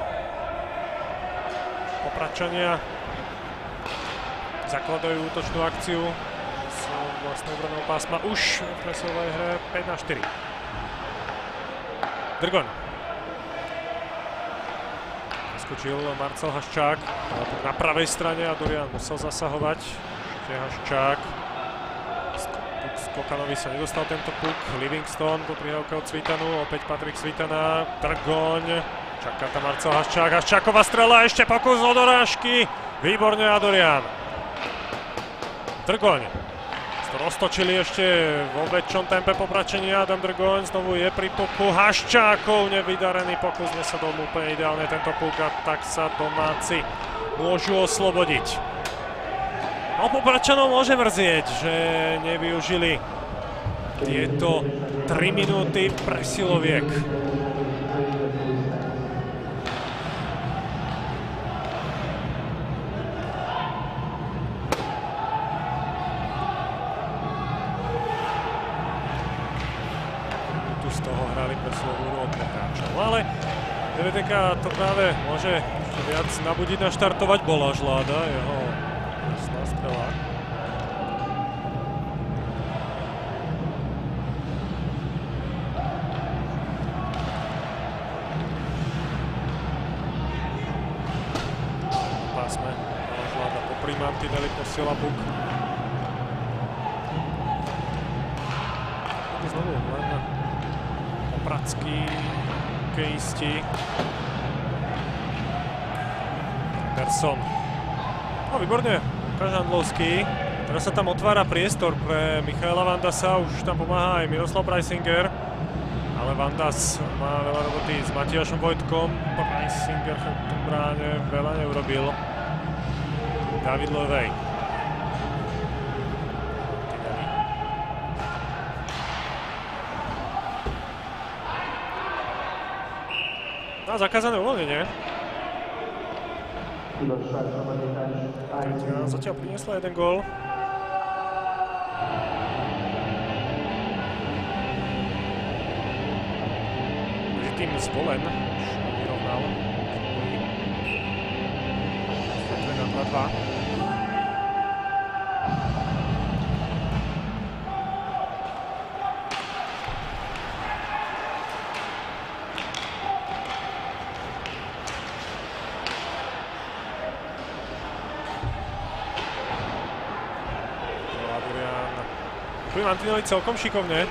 Popradčania zakladajú útočnú akciu z vlastného obraného pásma už v presilovej hre 5-4. Drgon. Naskočil Marcel Haščák na pravej strane a Dorian musel zasahovať. Ešte Haščák. Kokanovi sa nedostal tento puk. Livingston po prihrávke od Svitanu. Opäť Patrik Svitana. Drgoň. Čaká tam Marcel Haščák. Haščáková strela. Ešte pokus od dorážky. Výborne Adorian. Drgoň. Roztočili ešte vo väčšom tempe popračení Adam Drgoň. Znovu je pri puku. Haščákov nevydarený pokus. Nesadol mu úplne ideálne tento puk a tak sa domáci môžu oslobodiť. No Popračanov môže mrzieť, že nevyužili tieto 3 minúty presiloviek. Tu z toho hrali presilovú hru od Popračanov, ale DVTK to práve môže ešte viac nabudiť, naštartovať. Bola Žláda, jeho strela. Pásme. Žláda popri mantineli posiela puk. Znovu len Popradský hokejisti. Anderson. No výborne. Handlovský. Teraz sa tam otvára priestor pre Michaela Vandasa, už tam pomáha aj Miroslav Preisinger, ale Vandas má veľa roboty s Matiášom Vojtkom. Preisinger v tom bráne veľa neurobil. David Levej. No, zakázané uvoľnenie. Keď zatiaľ priniesla jeden gól. Medzi tým Zvolen už vyrovnal. To je na 2-2. Mantineli celkom šikovne.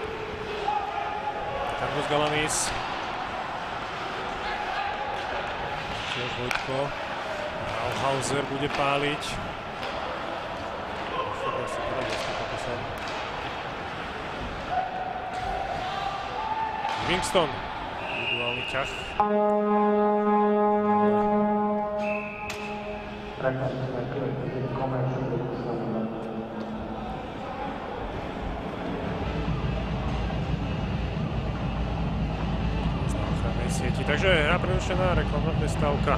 Carlos Galanis. Tiež Vojtko. Hauser bude páliť. Livingston. Individuálny ťah. Takže hra prerušená, reklamná prestávka.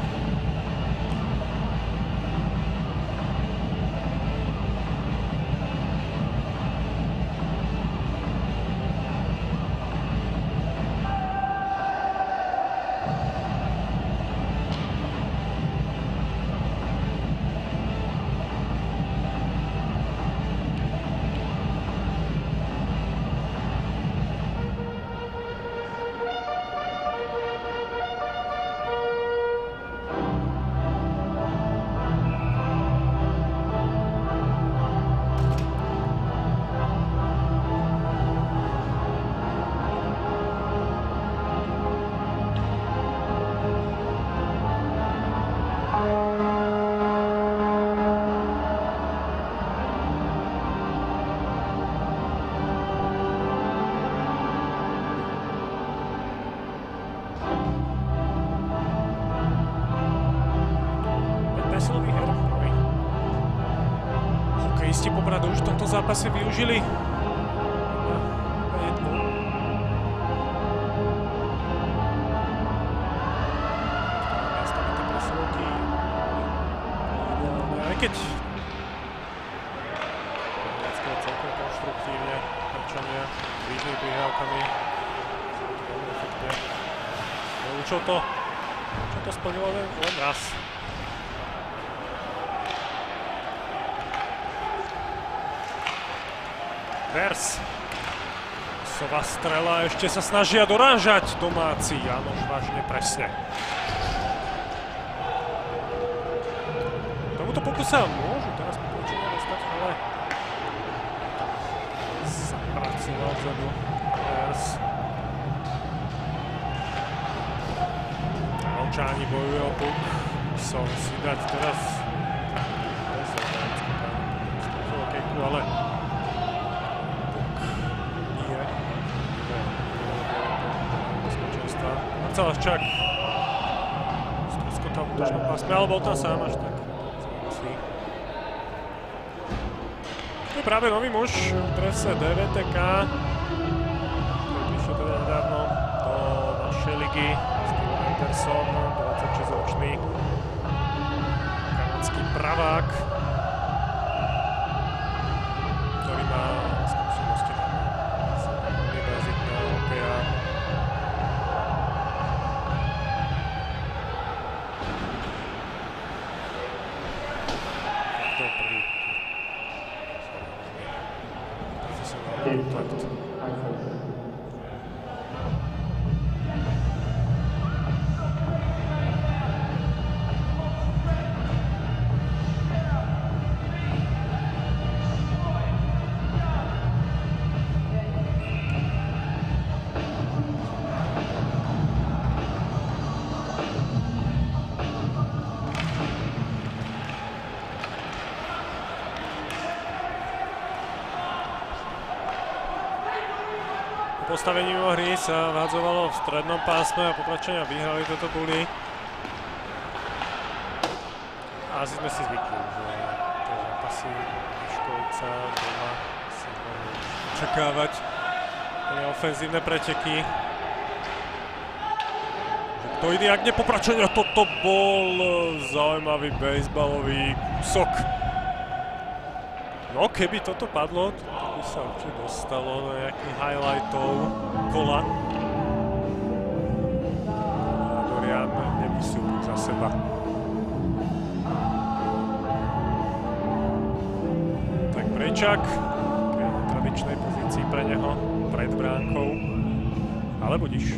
Popradu už v tomto zápase využili. Aj keď celkom konštruktívne Perčania výzvy prihrávkami. Čo to splnilo len raz. Vers. Sová strela, ešte sa snažia dorážať domáci. Áno, vážne presne. Tomuto pokusa môžu teraz Perčania dostať, ale zapracoval vzadu Vers. Čáni bojuje o puk. Som si dať teraz okejku, ale puk je bezpečenstva. Marceláščák stroskotal v útočnom pásme, ale bol tam sám až tak. To je práve nový muž v drese DVTK, ktorý prišiel teda nedávno do našej ligy. Anderson, 26-ročný kanadský pravák, ktorý má skúsenosti na univerzitné hokea. To prvý profesionálny kontakt. Postavení mimo hry sa vhádzovalo v strednom pásme a Poprádčania vyhrali toto bully. A asi sme si zvykli, že tie zápasy Miškovca doma si mohli očakávať ofenzívne preteky. To ide, ak Poprádčania, toto bol zaujímavý bejsbalový kúsok. No keby toto padlo, by sa určite dostalo do nejakých highlightov kola. Dorian nemyslí za seba. Tak Brejčák je na tradičnej pozícii pre neho, pred bránkou. Ale budiš.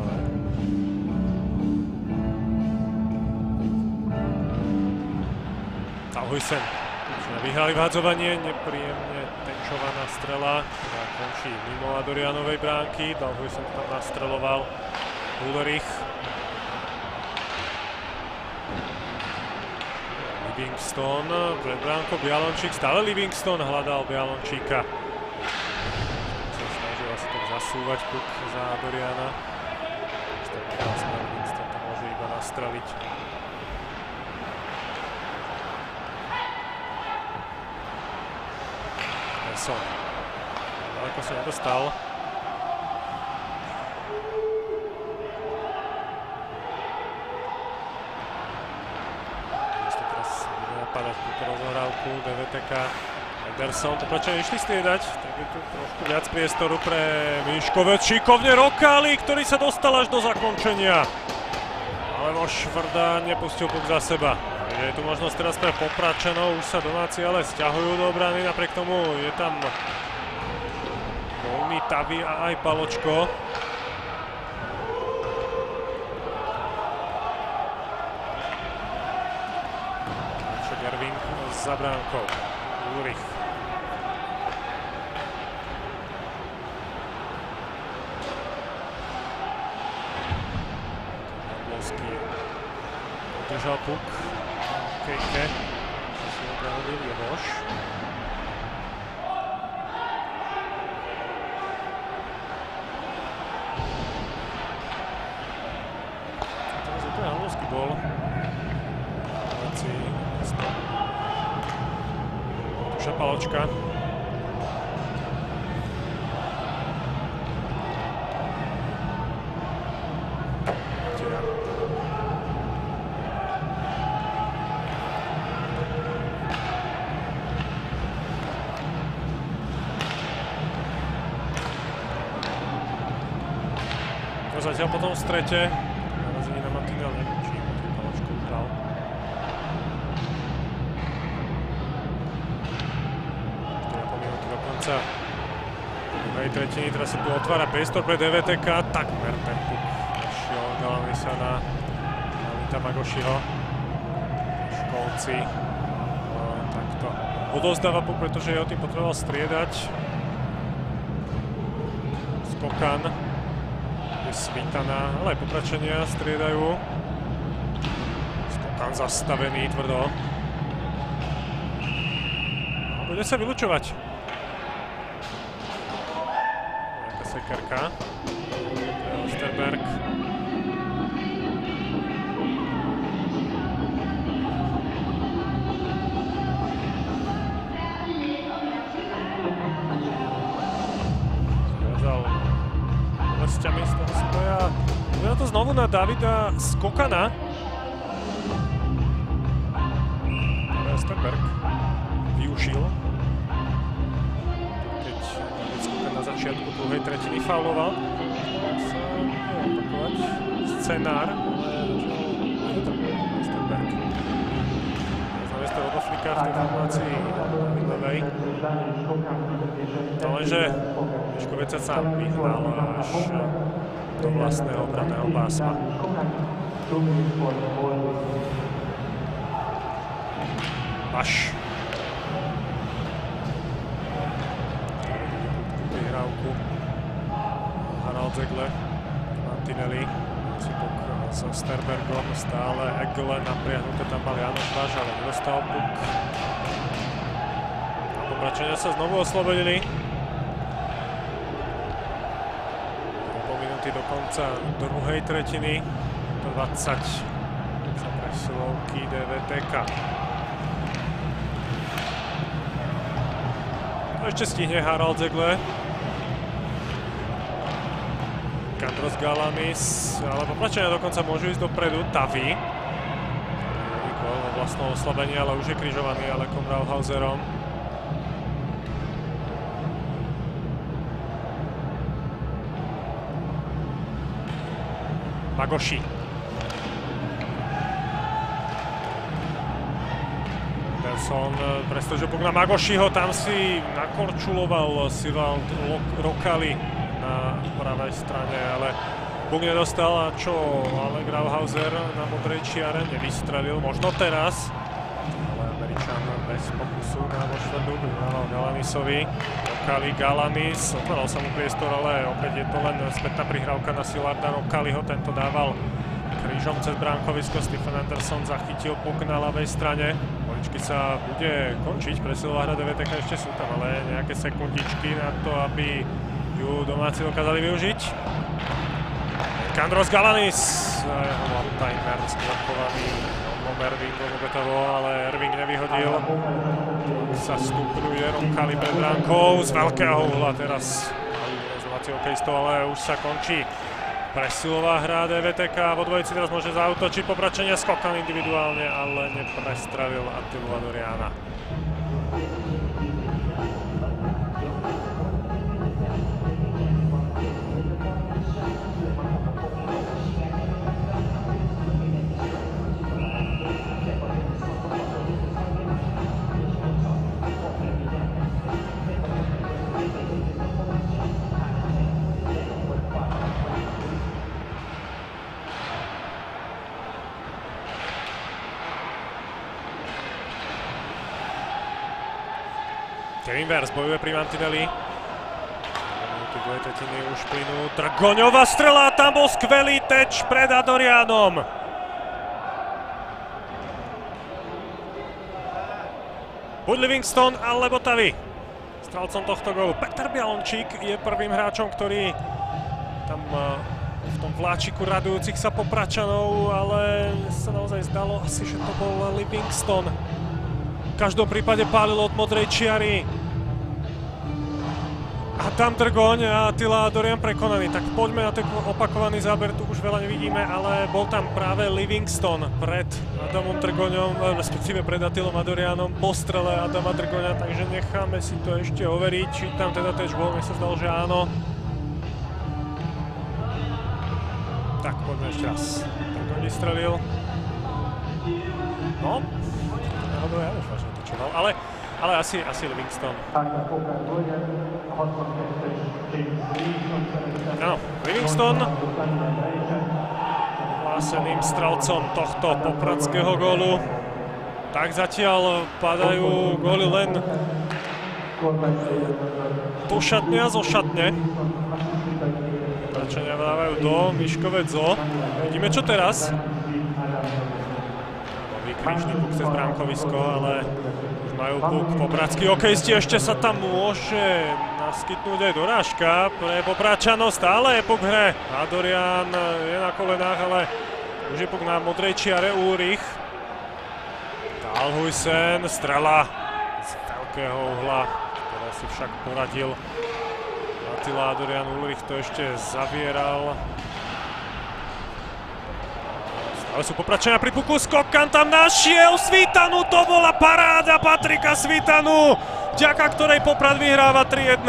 Ahojsen. Vyhrali vhádzovanie, nepríjemne tenčovaná strela, ktorá končí mimo Dorianovej bránky. Dalhojsen tam nastreloval Ulrich. Livingston pred bránkou, Bialončík, stále Livingston hľadal Bialončíka. Sa snažil asi tak zasúvať puk za Doriana. Livingston tam môže iba nastreliť. Daleko sa nedostal. Teraz bude napadať túto rozohrávku DVTK. Anderson, Poprádčania išli striedať, tak je tu trošku viac priestoru pre Miškovec. Šikovne Rokáli, ktorý sa dostal až do zakončenia. Ale Švrda nepustil puk za seba. Je tu možnosť teraz pre Poprádčanov, už sa domáci ale sťahujú do obrany, napriek tomu je tam veľmi Tavi a aj Paločko. Gerving za bránkou, Ulrich. Jablonský udržal puk. Kejke, čo si obránil Jonoš. Teraz úplne Jablonský bol. Skúša Paločka. Zatiaľ potom v strete. Narazení na Mantinel, neviem, či Paločko už dal. Po minúty do konca druhej tretiny. Teraz sa tu otvára priestor pre DVTK. Takmer ten puk našiel Galanisa na Vita Magoshiho. Školci takto odozdáva puk, pretože ho tým potreboval striedať. Skokan. Svitaná, ale aj popračenia striedajú. Skokan zastavený tvrdo. Bude sa vylučovať. Nejaká sekerka. Osterberg. Z toho spoja. Bude to znovu na Davida Skokana. Osterberg využil. Keď Skokan na začiatku druhej tretiny fauloval. Sa bude opakovať scenár, ale je to Osterberg. Znamená to Rodoflika v tej formácii Davidovej. No lenže Miškovica sa vyhnal až do vlastného obranného pásma. Baš. Prihrávku. Harald Zegle. Mantinelli. Cipok s Osterbergom. Stále Egle napriahnuté. Tam mal Janoš Baš, ale nedostal puk. A popračenia sa znovu oslobodili. Do konca druhej tretiny. 20 za presilovky DVTK. Ešte stihne Harald Zegle. Kandros Galanis, ale poplačenia dokonca môžu ísť dopredu. Tavi. Gól vo vlastnom oslabení, ale už je križovaný Alekom Rauhauserom. Magoshi. Anderson prestožil puk na Magoshiho, tam si nakorčuloval Sivald Rokali na pravej strane, ale puk nedostal a čo Alek Rauhauser na modrej čiare nevystrelil, možno teraz, ale Američan bez pokusu na voštvrdu vyhrával Galanisovi. Rokali, Galanis, otváral sa mu priestor, ale opäť je to len spätná prihrávka na Silarda Rokaliho, tento dával krížom cez bránkovisko, Stephen Anderson zachytil puk na ľavej strane. Poličky sa bude končiť, presilová hra DVTK ešte sú tam, ale nejaké sekundičky na to, aby ju domáci dokázali využiť. Kandros Galanis, jeho one-timer sklopovaný Ervingom obetovo, ale Erving nevyhodil. Sa stupňuje Rokali pred bránkou z veľkého uhla teraz rezovací hokejistov, ale už sa končí presilová hra DVTK. Vo dvojici teraz môže zaútočiť popračenia, Skokan individuálne, ale neprestrelil Attilu Adoriana. Kevin Vers bojuje pri Mantinelli. Minúty dve tretiny už plynú. Drgoňová strela, tam bol skvelý teč pred Adorianom. Buď Livingston alebo Tavi. Strelcom tohto gólu. Peter Bialončík je prvým hráčom, ktorý tam v tom vláčiku radujúcich sa Popračanov, ale sa naozaj zdalo asi, že to bol Livingston. v každom prípade pálil od modrej čiary. A tam Drgoň a Attila a Dorian prekonaný. Tak poďme na ten opakovaný záber, tu už veľa nevidíme, ale bol tam práve Livingston pred Adamom Drgoňom, respektíve pred Attilom a Dorianom po strele Adama Drgoňa, takže necháme si to ešte overiť, či tam teda touch ball, mne sa zdalo, že áno. Tak, poďme ešte raz. Drgoň vystrelil. No, náhodou ja už vážne točoval, ale asi Livingston. Áno, Livingston hláseným strelcom tohto popradského gólu. Tak zatiaľ padajú góly len do šatne a zo šatne. Račania dávajú do Miškové dzo. Vidíme čo teraz. Výkričný puk cez bránkovisko, ale už majú puk popradský hokejisti. Ešte sa tam môže naskytnúť aj dorážka pre Popradčanov. Stále je puk v hre. A Dorian je na kolenách, ale už je puk na modrej čiare. Ulrich. Dahlhuisen, strela z veľkého uhla, ktoré si však poradil. Attila a Dorian. Ulrich to ešte zavieral. Ale sú Popradčania pri puku, Skokan tam našiel Svitanu, to bola paráda Patrika Svitanu, vďaka ktorej Poprad vyhráva 3-1.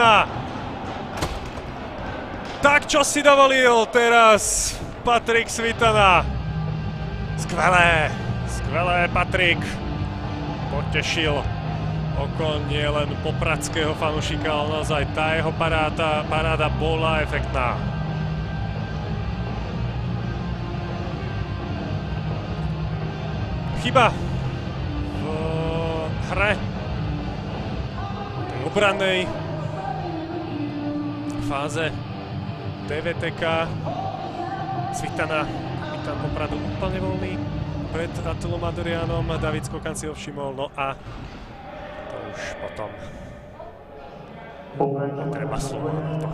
Tak čo si dovolil teraz Patrik Svitana. Skvelé, skvelé Patrik. Potešil oko nie len popradského fanúšika, ale naozaj tá jeho paráda bola efektná. Chyba v hre tej obrannej fáze DVTK. Svitana, kapitán Popradu, úplne voľný pred Attilom a Dorianom. David Skokan si ho všimol, no a to už potom treba slovo na to.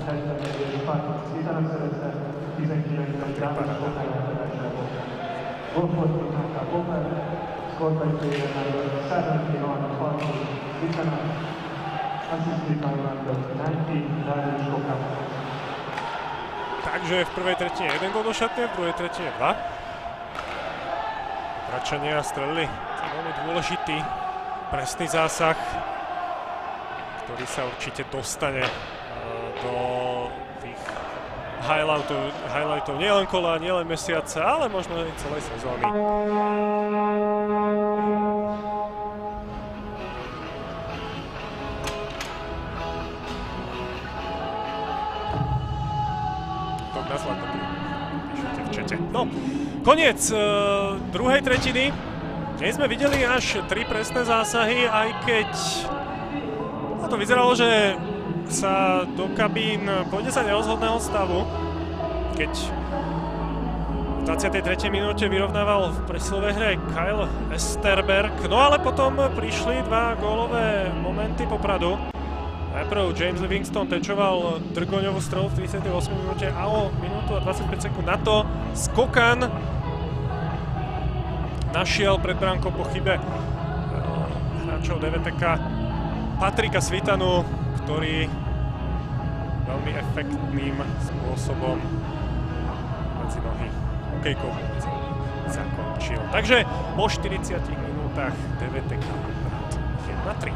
Takže v prvej tretine 1 gól do šatne, v druhej tretine 2. Popradčania strelili veľmi dôležitý presný zásah, ktorý sa určite dostane do tých highlightov nielen kola, nielen mesiaca, ale možno aj celej sezóny. To na zlato píšete v čete. No, koniec druhej tretiny. Dnes sme videli až 3 presné zásahy, aj keď to vyzeralo, že sa do kabín pôjde sa nerozhodného stavu, keď v 23. minúte vyrovnával v presilovej hre Kyle Esterberg. No ale potom prišli 2 gólové momenty Popradu. Najprv James Livingston tečoval Drgoňovú strelu v 38. minúte a o minútu a 25 sekúnd na to Skokan našiel pred bránkou po chybe hráčov DVTK Patrika Svitanu, ktorý veľmi efektným spôsobom medzi nohy hokejkou zakončil. Takže po 40 minútach DVTK 1-3.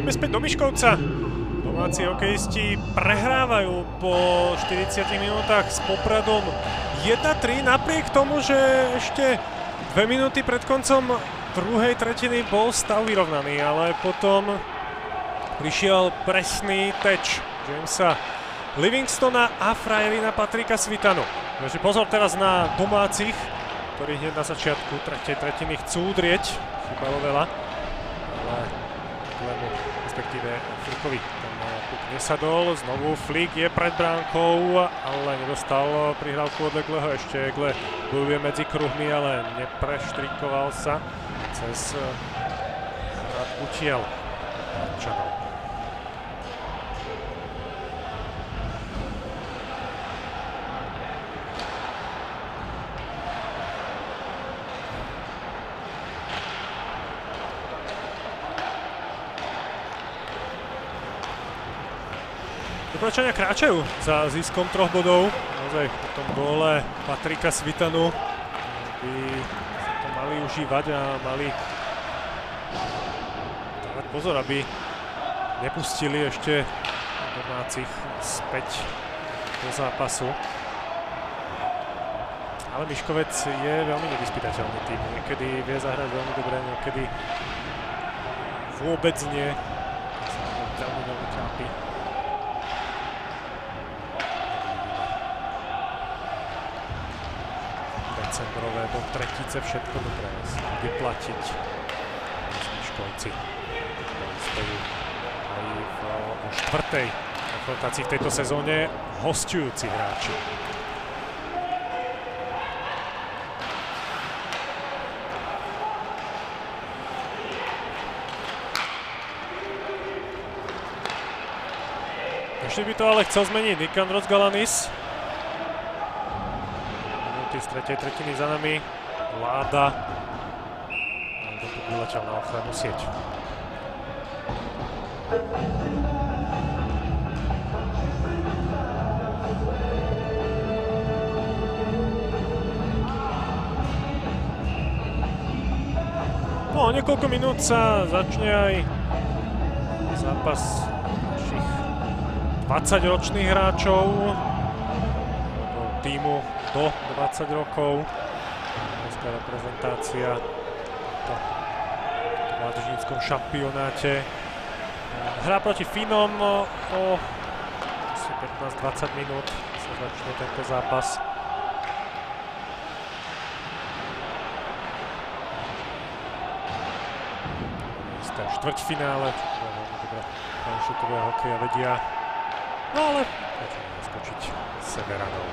Poďme späť do Miškovca. Domáci hokejisti prehrávajú po 40 minútach s Popradom 1-3, napriek tomu, že ešte 2 minúty pred koncom druhej tretiny bol stav vyrovnaný, ale potom prišiel presný teč Jamesa Livingstona a frajerina Patrika Svitanu. Takže pozor teraz na domácich, ktorí hneď na začiatku tretej tretiny chcú udrieť. Chýbalo veľa, ale Glemu, respektíve Flikovi, ten puk nesadol. Znovu Flik je pred bránkou, ale nedostal prihrávku od Egleho. Ešte Egle bojuje medzi kruhmi, ale nepreštrikoval sa cez utiel Čanov. Dobračania kráčajú za ziskom 3 bodov. Naozaj po tom góle Patrika Svitanu by sa to mali užívať a mali dávať pozor, aby nepustili ešte domácich späť do zápasu. Ale Miškovec je veľmi nevyspytateľný tým. Niekedy vie zahrať veľmi dobre, niekedy vôbec nie. Veľmi trápi. Decembrové do tretice všetko dobré bude platiť Miškovci. Stojí aj v štvrtej konfrontácii v tejto sezóne hosťujúci hráči. Ešte by to ale chcel zmeniť Nikandros Galanis. Z tretej tretiny za nami Láda. To vyletel na ochrannú sieť. No, o niekoľko minút sa začne aj zápas našich 20-ročných hráčov týmu do 20 rokov. Dneska reprezentácia v mládežníckom šampionáte. Hra proti Fínom o asi 15-20 minút sa začne tento zápas. Isté štvrťfinále, veľmi dobré fanšukového hokeja vedia. No ale môžeme naskočiť Severanov.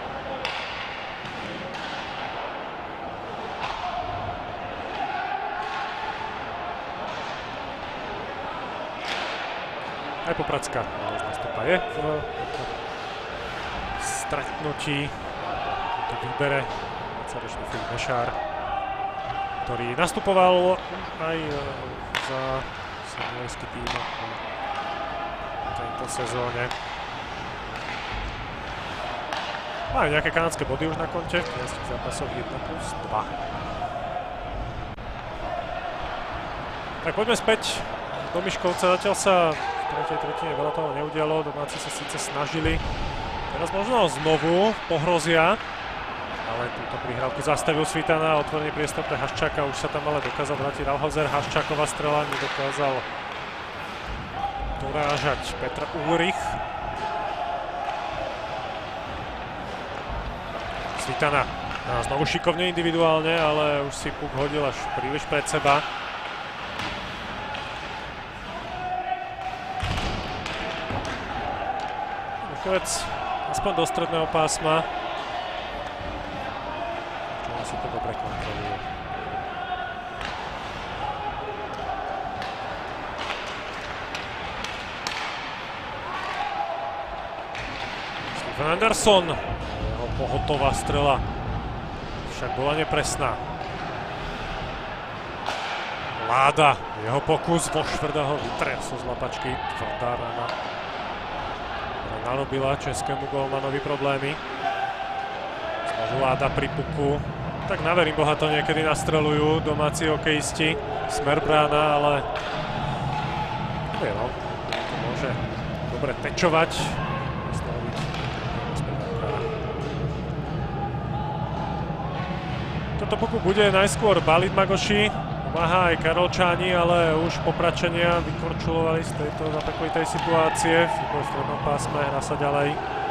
Aj Popradská nástupa je v stretnutí, v výbere 20-ročný Filip Mešár, ktorý nastupoval aj za seniorský tým v tejto sezóne. Majú nejaké kanadské body už na konte, v dneských zápasoch 1+2. Tak poďme späť do Miškovca. Zatiaľ sa v tretej tretine veľa toho neudialo, domáci sa síce snažili. Teraz možno znovu pohrozia, ale túto prihrávku zastavil Svitana, otvorený priestor pre Haščáka, už sa tam ale dokázal vrátiť Rauhauser. Haščáková strela nedokázal dorážať Petr Ulrich. Svitana znovu šikovne individuálne, ale už si puk hodil až príliš pred seba. Miškovec aspoň do stredného pásma. Čo si to dobre kontroluje. Stephen Anderson. Jeho pohotová strela však bola nepresná. Láda. Jeho pokus vo štvrtá ho vytriasol z lapačky. Tvrdá rana narobila českému golmanovi problémy. Znovu Láda pri puku. Tak na verím Boha to niekedy nastreľujú domáci hokejisti. Smer brána, ale No, to môže dobre tečovať. Toto poku bude najskôr baliť Magoši. Pomáha aj Karolčáni, ale už Popračania vykorčulovali z tejto zapeklitej situácie. V strednom pásme hrá sa ďalej.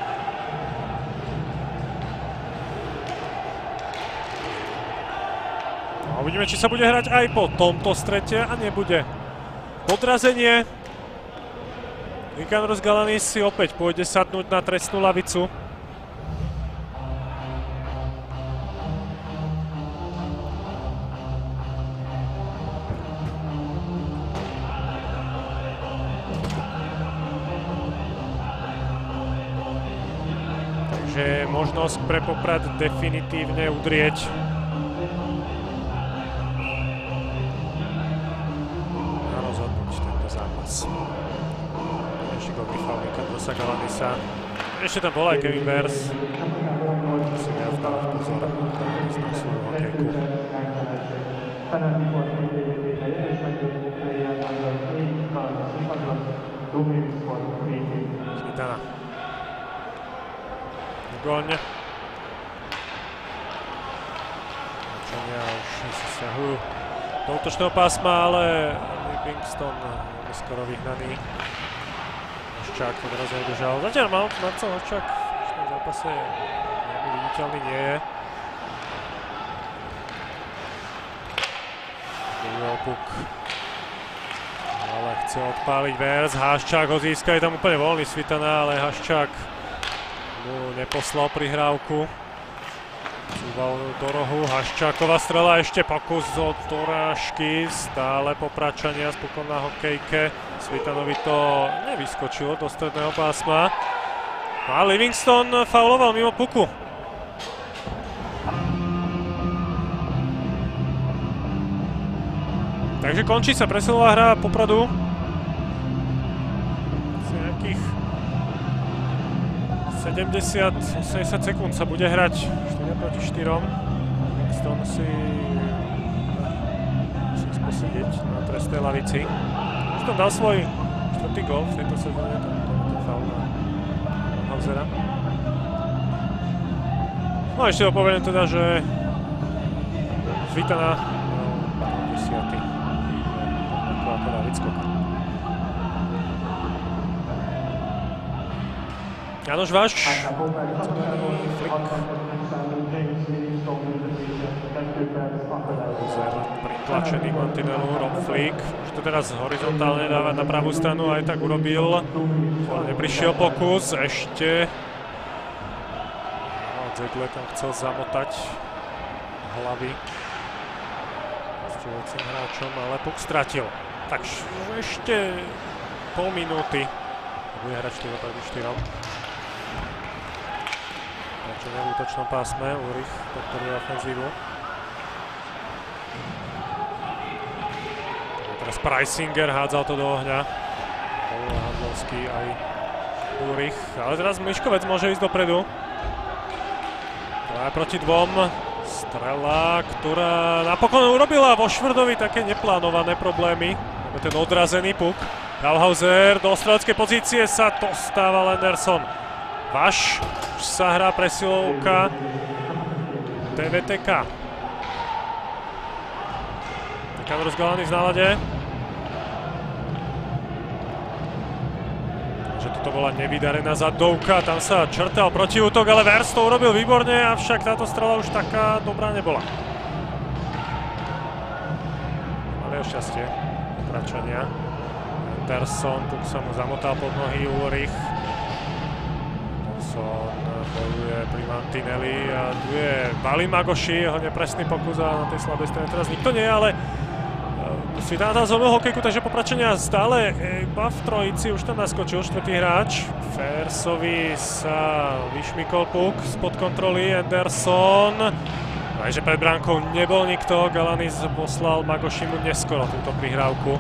No, uvidíme, či sa bude hrať aj po tomto strete a nebude. Podrazenie. Nikanor z Galanis si opäť pôjde sadnúť na trestnú lavicu. Takže možnosť pre Poprad definitívne udrieť. A rozhodnúť tento zápas. Šikovný faul Nikandrosa Galanisa. Ešte tam bol aj Kevin Vers. Si viac dal pozor na svoju hokejku. Smitana. Goň. Občania už sa stiahujú do útočného pásma, ale Livingston je skoro vyhnaný. Haščák odrazne udržal. Zatiaľ Marcel Haščák v tom zápase veľmi viditeľný nie je. Vyhol puk. Ale chce odpáliť Vers. Haščák ho získa, je tam úplne voľný Svitana, ale Haščák mu neposlal prihrávku. Cúval do rohu. Haščáková strela, ešte pokus od dorážky. Stále Popračania s pukom na hokejke. Svitanovi to nevyskočilo do stredného pásma. A Livingston fauloval mimo puku. Takže končí sa presilová hra Popradu. Nejakých 70-80 sekúnd sa bude hrať 4 proti 4. Livingston si musí posediť na trestnej lavici. Už tam dal svoj 4. gól v tejto sezóne, to je faul na Hausera. No a ešte dopoviem teda, že Svitana 10. Ako na Vickoka. Janoš Váš. Flick. Pritlačený mantinelu, Rob Flick. Už to teraz horizontálne dávať na pravú stranu, aj tak urobil. Neprišiel pokus, ešte. Zegle tam chcel zamotať hlavy stieľujúcim hráčom, ale puk stratil. Takže ešte pol minúty. Bude hrať 4 proti 4. V útočnom pásme, Ulrich podporuje ofenzívu. Teraz Preisinger hádzal to do ohňa. Handlovský aj Ulrich. Ale teraz Miškovec môže ísť dopredu. 2 proti 2. Strela, ktorá napokon urobila vo Švrdovi také neplánované problémy. Máme ten odrazený puk. Dahlhauser do streleckej pozície sa dostáva Lenderson. Váš sa hrá presilovka TVTK. Nikanor z Galanis v nálade. Že toto bola nevydarená zadovka, tam sa črtal protiútok, ale Vers to urobil výborne, avšak táto strela už taká dobrá nebola. Ale šťastie, Popračania. Anderson, puk sa mu zamotal pod nohy, Ulrich. Bojuje pri mantineli a tu je Balin Magoši, jeho nepresný pokus a na tej slabej strane teraz nikto nie, ale Svitana tam zomil hokejku, takže Popračania stále iba v trojici, už tam naskočil 4. hráč. Versovi sa vyšmykol puk spod kontroly, Anderson. Takže pred bránkou nebol nikto, Galanis poslal Magošimu neskoro túto prihrávku.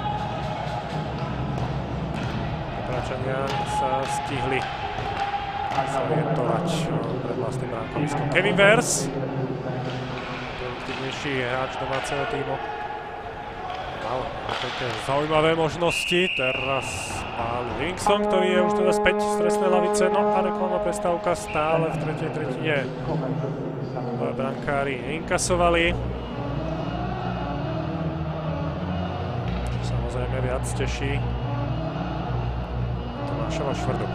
Popračania sa stihli zorientovať pred vlastným bránkoviskom. Kevin Vers, produktívnejší hráč domáceho týmu. mal také zaujímavé možnosti. Teraz pán Livingston, ktorý je už teda späť z trestnej lavice. No a reklamná prestávka stále v tretej tretine. Brankári inkasovali. Samozrejme viac teší Tomášova Švrdu.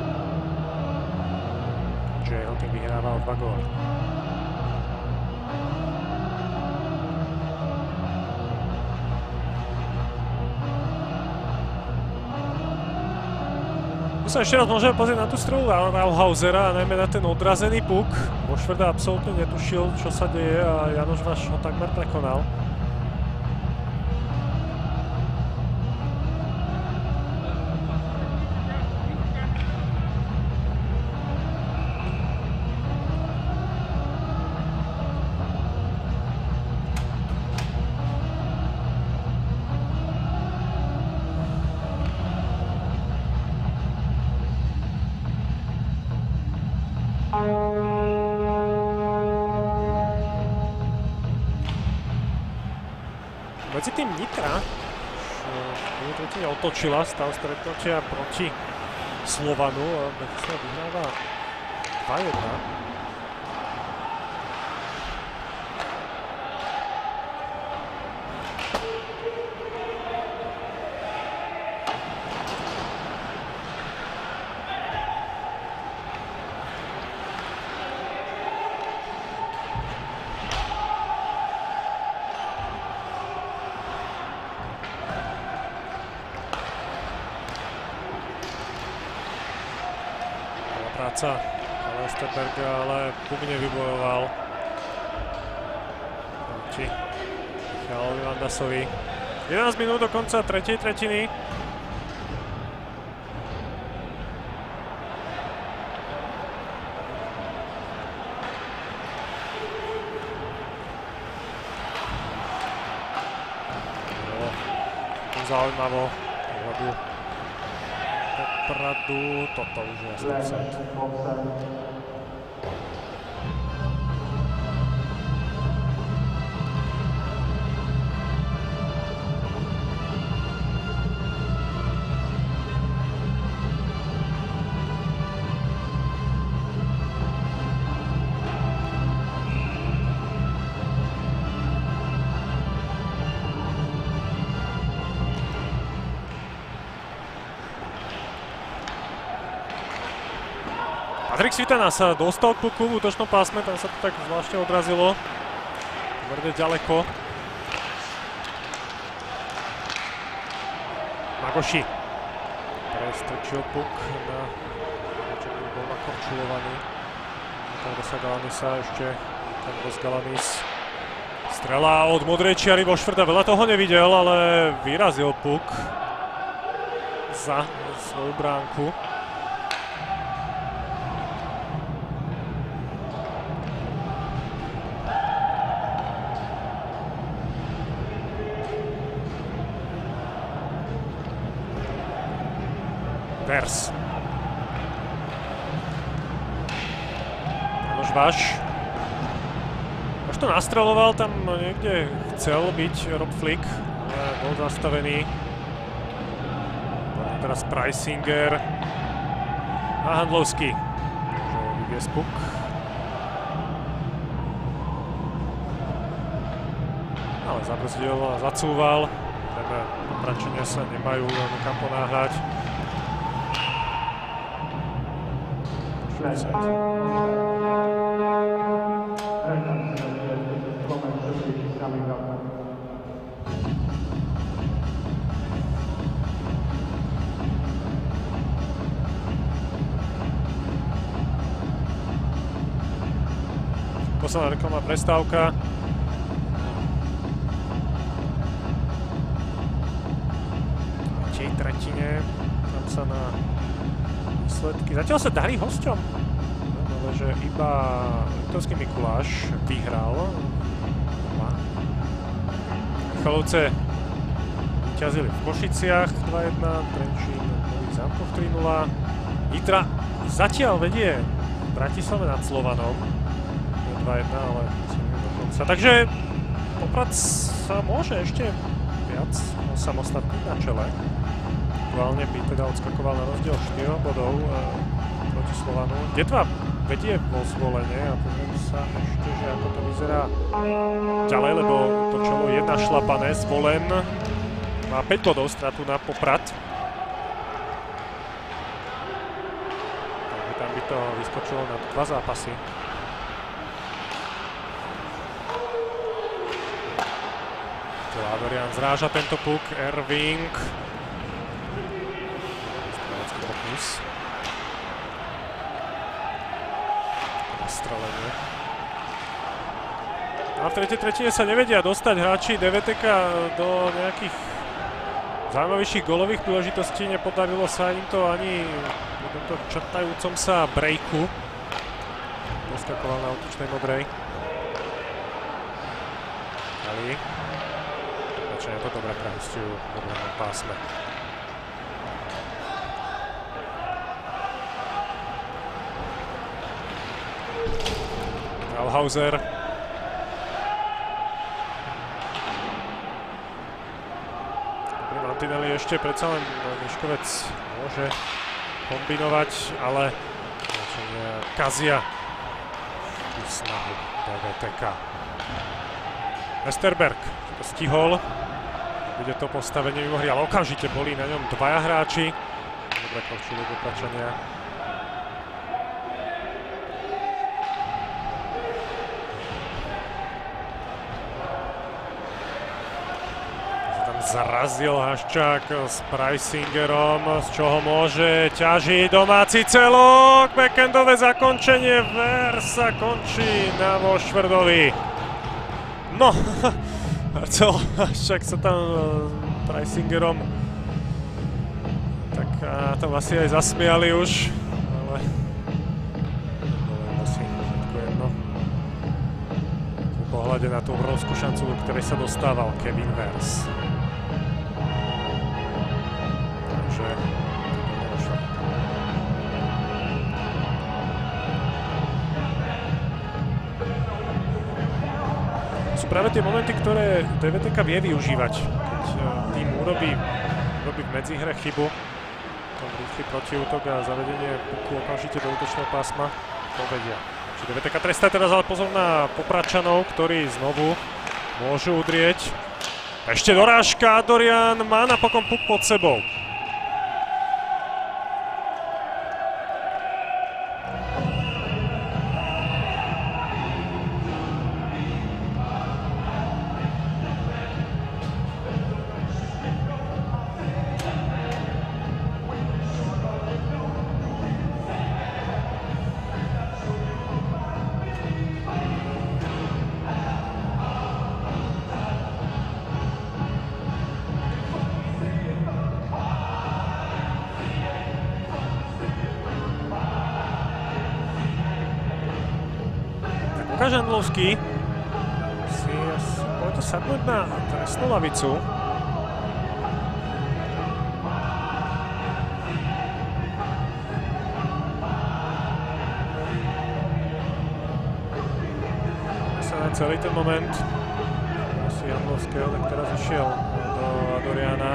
Že jeho tým vyhrával 2 góly. Sa ešte raz môžeme pozrieť na tú strelu Rauhausera a najmä na ten odrazený puk. Vošvrda absolútne netušil, čo sa deje a Janoš Vaš ho takmer prekonal. Medzi tým Nitra otočila stav stretnutia proti Slovanu a sa vyhráva 2-1. Práca Lesterberga, ale puk nevybojoval proti Michalovi Landasovi. 11 minút do konca tretej tretiny. Zaujímavo. Pradu, toto už je jasný set. Patrik Svitana sa dostal k puku v útočnom pásme, tam sa to tak zvláštne odrazilo. Pomerne ďaleko. Magoši prestrčil puk na čo by bol nakorčulovaný. Tam sa Galanisa ešte Carlos Galanis. Strela od modrej čiary Vošvrda, veľa toho nevidel, ale vyrazil puk za svoju bránku. Vers. Janoš Vaš. Až to nastreloval, tam niekde chcel byť Rob Flick, ale bol zastavený. Teraz Preisinger a Handlovský. Môže vyviesť puk. Ale zabrzdil a zacúval. Popračenia sa nemajú kam ponáhľať. Posledná reklamná prestávka. V tretej tretine tam sa na výsledky. Zatiaľ sa darí hosťom. Ale že iba Liptovský Mikuláš vyhral. Michalovce vyťazili v Košiciach 2-1, Trenčín v Nových Zámkoch 3-0. Nitra zatiaľ vedie v Bratislave nad Slovanom. 2-1, ale dokonca. Takže Poprad sa môže ešte viac viac, samostatný na čele. Aktuálne by teda odskakoval na rozdiel 4 bodov proti Slovanu. Detva vedie vo zvolenie a pozriem sa ešte, že ako to vyzerá ďalej, lebo to čelo je našlapané. Zvolen má 5 bodov stratu na Poprad. Takže tam by to vyskočilo na 2 zápasy. Adorian zráža tento puk, Erving. Strelecký pokus. Nastrelenie. A v tretej tretine sa nevedia dostať hráči DVTK do nejakých zaujímavejších gólových príležitostí. Nepodarilo sa im to ani v tomto črtajúcom sa breaku. Doskakoval na útočnej modrej. Ali. Je to dobré prehustujú v dobrom pásme. Alhauser. Dobrý mantinely ešte, predsa len Miškovec môže kombinovať, ale kazia tú snahu DVTK. Westerberg to stihol. Bude to postavenie mimo hry, ale okamžite boli na ňom 2 hráči. Dobre končili do pračania. Tam zarazil Haščák s Preisingerom, z čoho môže ťažiť domáci celok. Backendové zakončenie. Versa končí na Vošvrdovi. No, Marcel Haščák sa tam Preisingerom tak na tom asi aj zasmiali už, ale asi všetko jedno. Po pohľade na tú obrovskú šancu, do ktorej sa dostával Kevin Vers. Takže práve tie momenty, ktoré DVTK vie využívať. Keď tým urobí v medzihre chybu, tom rýchly protiútok a zavedenie puku okamžite do útočného pásma, to vedia. Čiže DVTK trestá teraz ale pozor na Popračanov, ktorí znovu môžu udrieť. Ešte dorážka, Dorian má napokon puk pod sebou. Žandlovský si bude to sadnúť na trestnú lavicu. Sa na celý ten moment si Jandlovského, tak teraz išiel do Adoriana.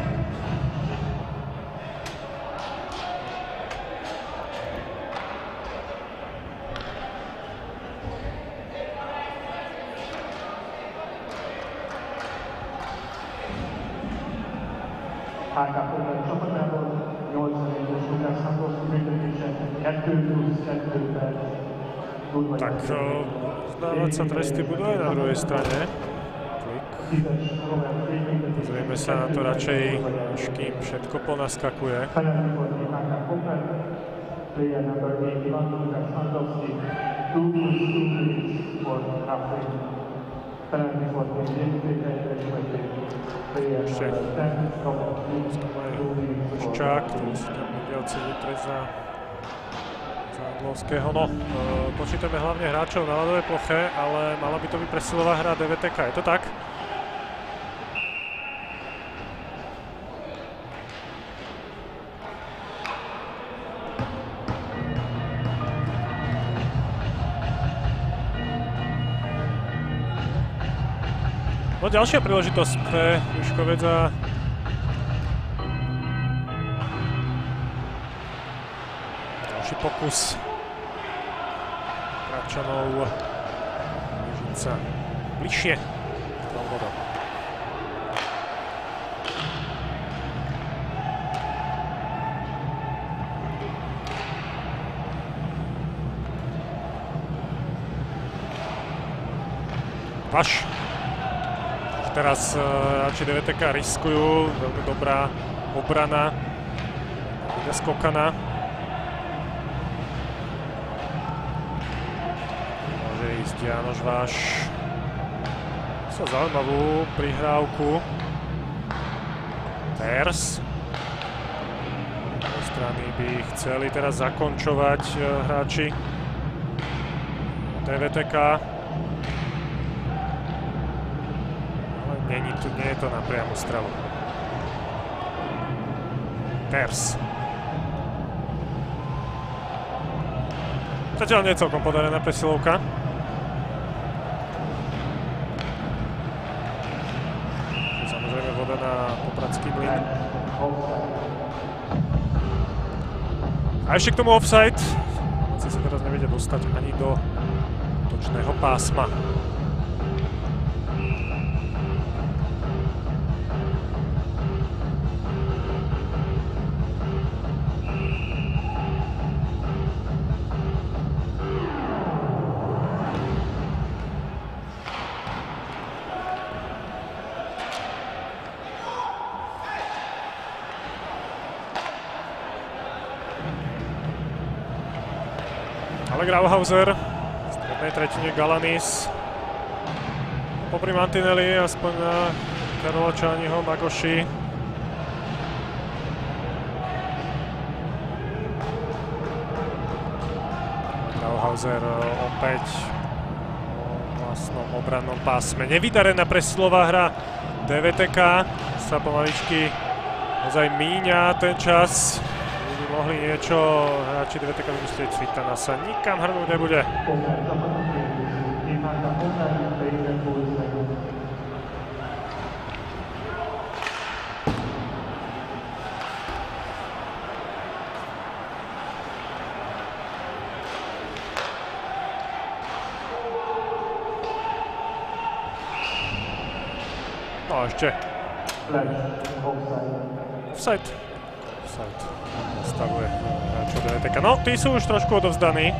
Hágápolban csapatából 8-es Lukács Santos büntetése 2+2 perc. Tak zdávať sa tresty budú aj na druhej strane. Pozrieme sa na to radšej, až kým všetko ponaskakuje. Ešte Haščák, ktorý si tam bude oceniť trest za Andlovského. No, počítame hlavne hráčov na ľadovej ploche, ale mala by to byť presilová hra DVTK. Je to tak? No ďalšia príležitosť pre Juškoveca. Ďalší pokus Pračanov blížiť sa bližšie k tom bodom. Vaš. Teraz radšej DVTK riskujú, veľmi dobrá obrana, bude skokana. Môže ísť Jánoš Váš. Sa zaujímavú prihrávku. Ters. Z strany by chceli teraz zakončovať hráči DVTK. Nie je to na priamu strelu. Ters. Zatiaľ nie je celkom podarená presilovka. Samozrejme voda na Popradský mlyn. A ešte k tomu offside. Sa teraz nevedia dostať ani do točného pásma. Ale Grauhauser, v strednej tretine Galanis. Popri mantineli, aspoň na Karola Čániho, Magoši. Grauhauser opäť v vlastnom obrannom pásme. Nevydarená presilová hra DVTK. Sa pomaličky ozaj míňa ten čas. Mohli niečo hráči DVTK vymyslieť, Svitana sa nikam hrnúť nebude. No ešte. Offside. Nastavuje hráčov DVTK. No, tí sú už trošku odovzdaní.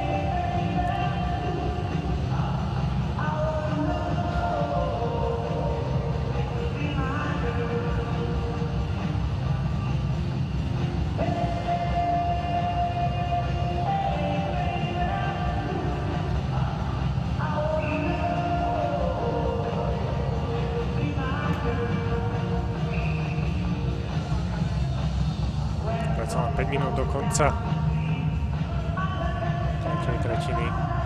Len 5 minút do konca tretej tretiny.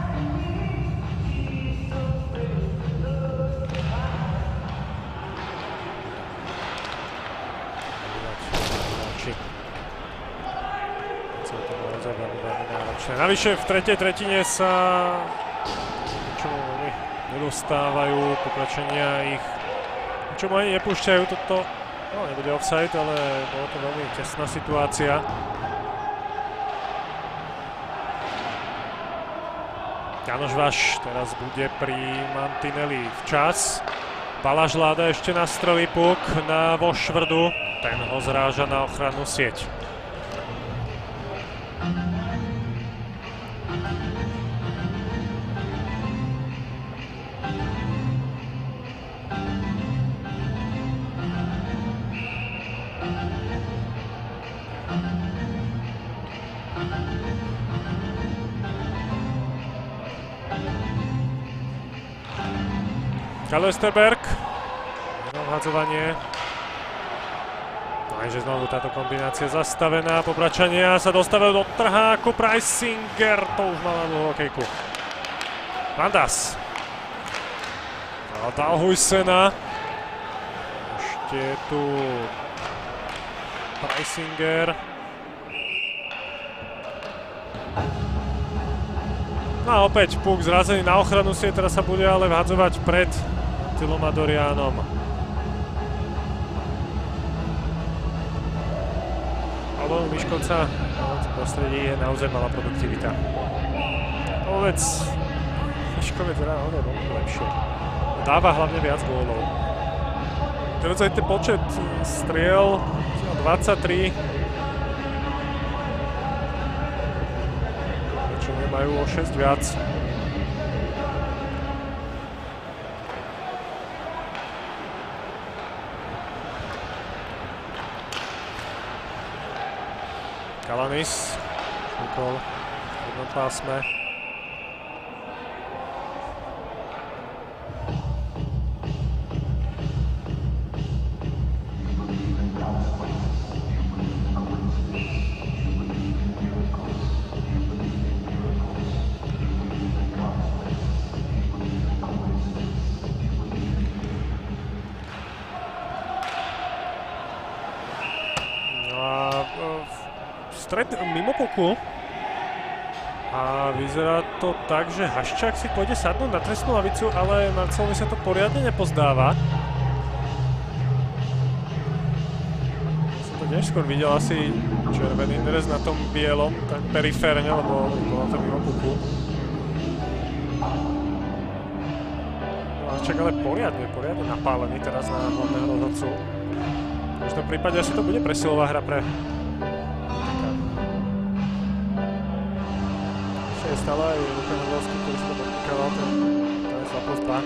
Navyše v tretej tretine sa ničomu nedostávajú, pokračenia ich ničomu ani nepúšťajú. Toto no, nebude offside, ale bolo to veľmi tesná situácia. Jánoš Váš teraz bude pri mantineli včas. Baláš Láda ešte nastrelí puk na Vošvrdu. Ten ho zráža na ochrannú sieť. Karl Österberg, vhadzovanie. No a že znovu táto kombinácia zastavená, Popračania sa dostávajú do trháku, Preisinger, to už má na dlhú hokejku. Vandas. Dalhuysena. Ešte je tu Preisinger. No a opäť puk zrazený na ochranu sieť, teraz sa bude ale vhadzovať pred Philom a Dorianom. Alebo Miškovca v prostredí je naozaj malá produktivita. Vôbec Miškovec hrá lepšie. Dáva hlavne viac gólov. Teraz aj ten počet striel 23. Čo nemajú o 6 viac. Kalanis, šukol v jednom pásme. Stred mimo puku a vyzerá to tak, že Haščák si pôjde sadnúť na trestnú lavicu, ale Marcelovi sa to poriadne nepozdáva. Som to tiež skôr videl asi červený dres na tom bielom, tak periférne, lebo bolo to mimo puku. Haščák ale poriadne napálený teraz na hlavného rozhodcu. V každom prípade asi to bude presilová hra pre stále aj Luka Nedlovský, ktorý sa to dotýkal, to je slabost 2.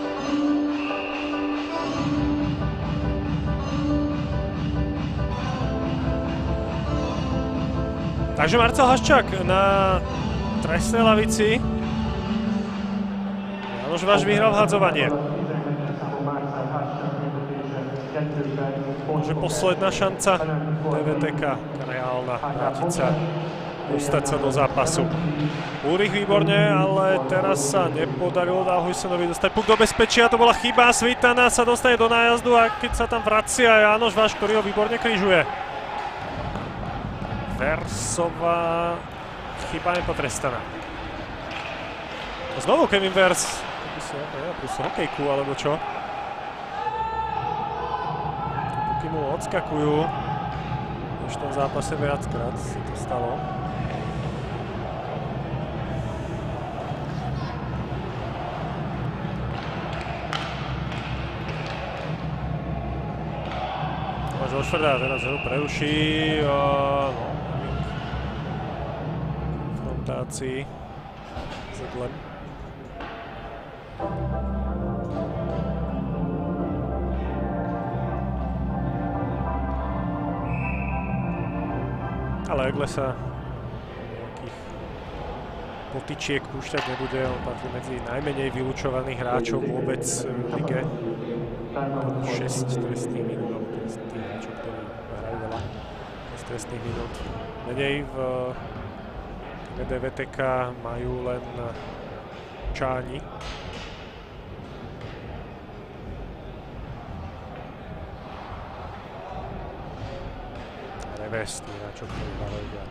Takže Marcel Haščák na trestnej lavici. Janoš Váš vyhral vhadzovanie. Môže posledná šanca DVTK reálna vrátiť sa, dostať sa do zápasu. Ulrich výborne, ale teraz sa nepodarilo Dahlhuysenovi dostať puk do bezpečia. To bola chyba. Svitana sa dostane do nájazdu a keď sa tam vracia Janoš Váš, ktorý ho výborne križuje. Versová chyba nepotrestaná. Znovu Kevin Vers. Plus hokejku alebo čo? Puky mu odskakujú. Už v tom zápase viackrát sa to stalo. Zošvrda teraz hru preruší. Konfrontácii s Edlem. Ale Egle sa nejakých potyčiek púšťať nebude. On patrí medzi najmenej vylúčovaných hráčov vôbec v lige. 6 trestných minút. Tých hráčov, ktorí hrajú veľa z trestných minút. Menej v DVTK majú len Čáni. Reves, tí hráčov, ktorí hrajú viac.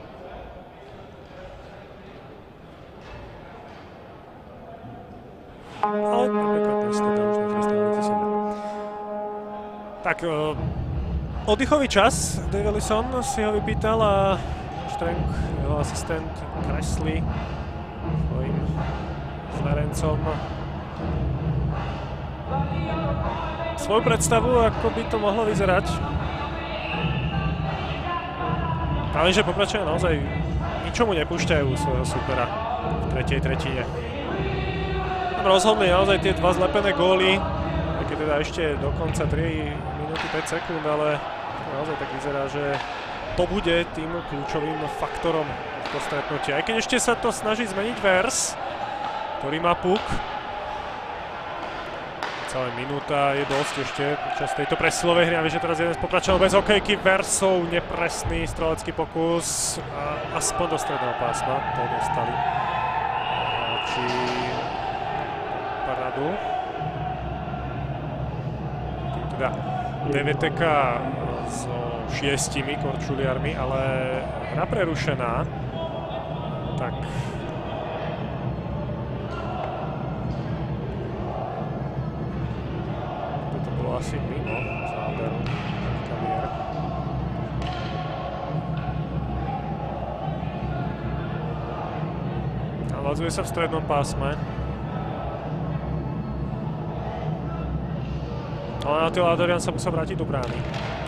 Ale napríklad Presteda už na trestnej lavici sedí. Tak, oddychový čas. Dave Ellison si ho vypýtal a Štrenk, jeho asistent, kreslí svojim zverencom svoju predstavu, ako by to mohlo vyzerať. Ale že pokračuje naozaj ničomu nepúšťajú svojho supera v tretej tretine. Rozhodli naozaj tie dva zlepené góly, keď teda ešte do konca 3 minúty 5 sekúnd, ale naozaj tak vyzerá, že to bude tým kľúčovým faktorom v to stretnutie. Aj keď ešte sa to snaží zmeniť Vers, ktorý má puk. Celá minúta je dosť ešte počas tejto presilovej hry. A vieš, že teraz jeden z pokračoval bez hokejky. Versov nepresný strelecký pokus. A aspoň do stredného pásma to dostali. Či parádu. Teda DVTK so 6 korčuliarmi, ale hra prerušená. Tak asi mimo záberu. Naladzuje sa v strednom pásme. Ale Attila Adorian sa musel vrátiť do brány.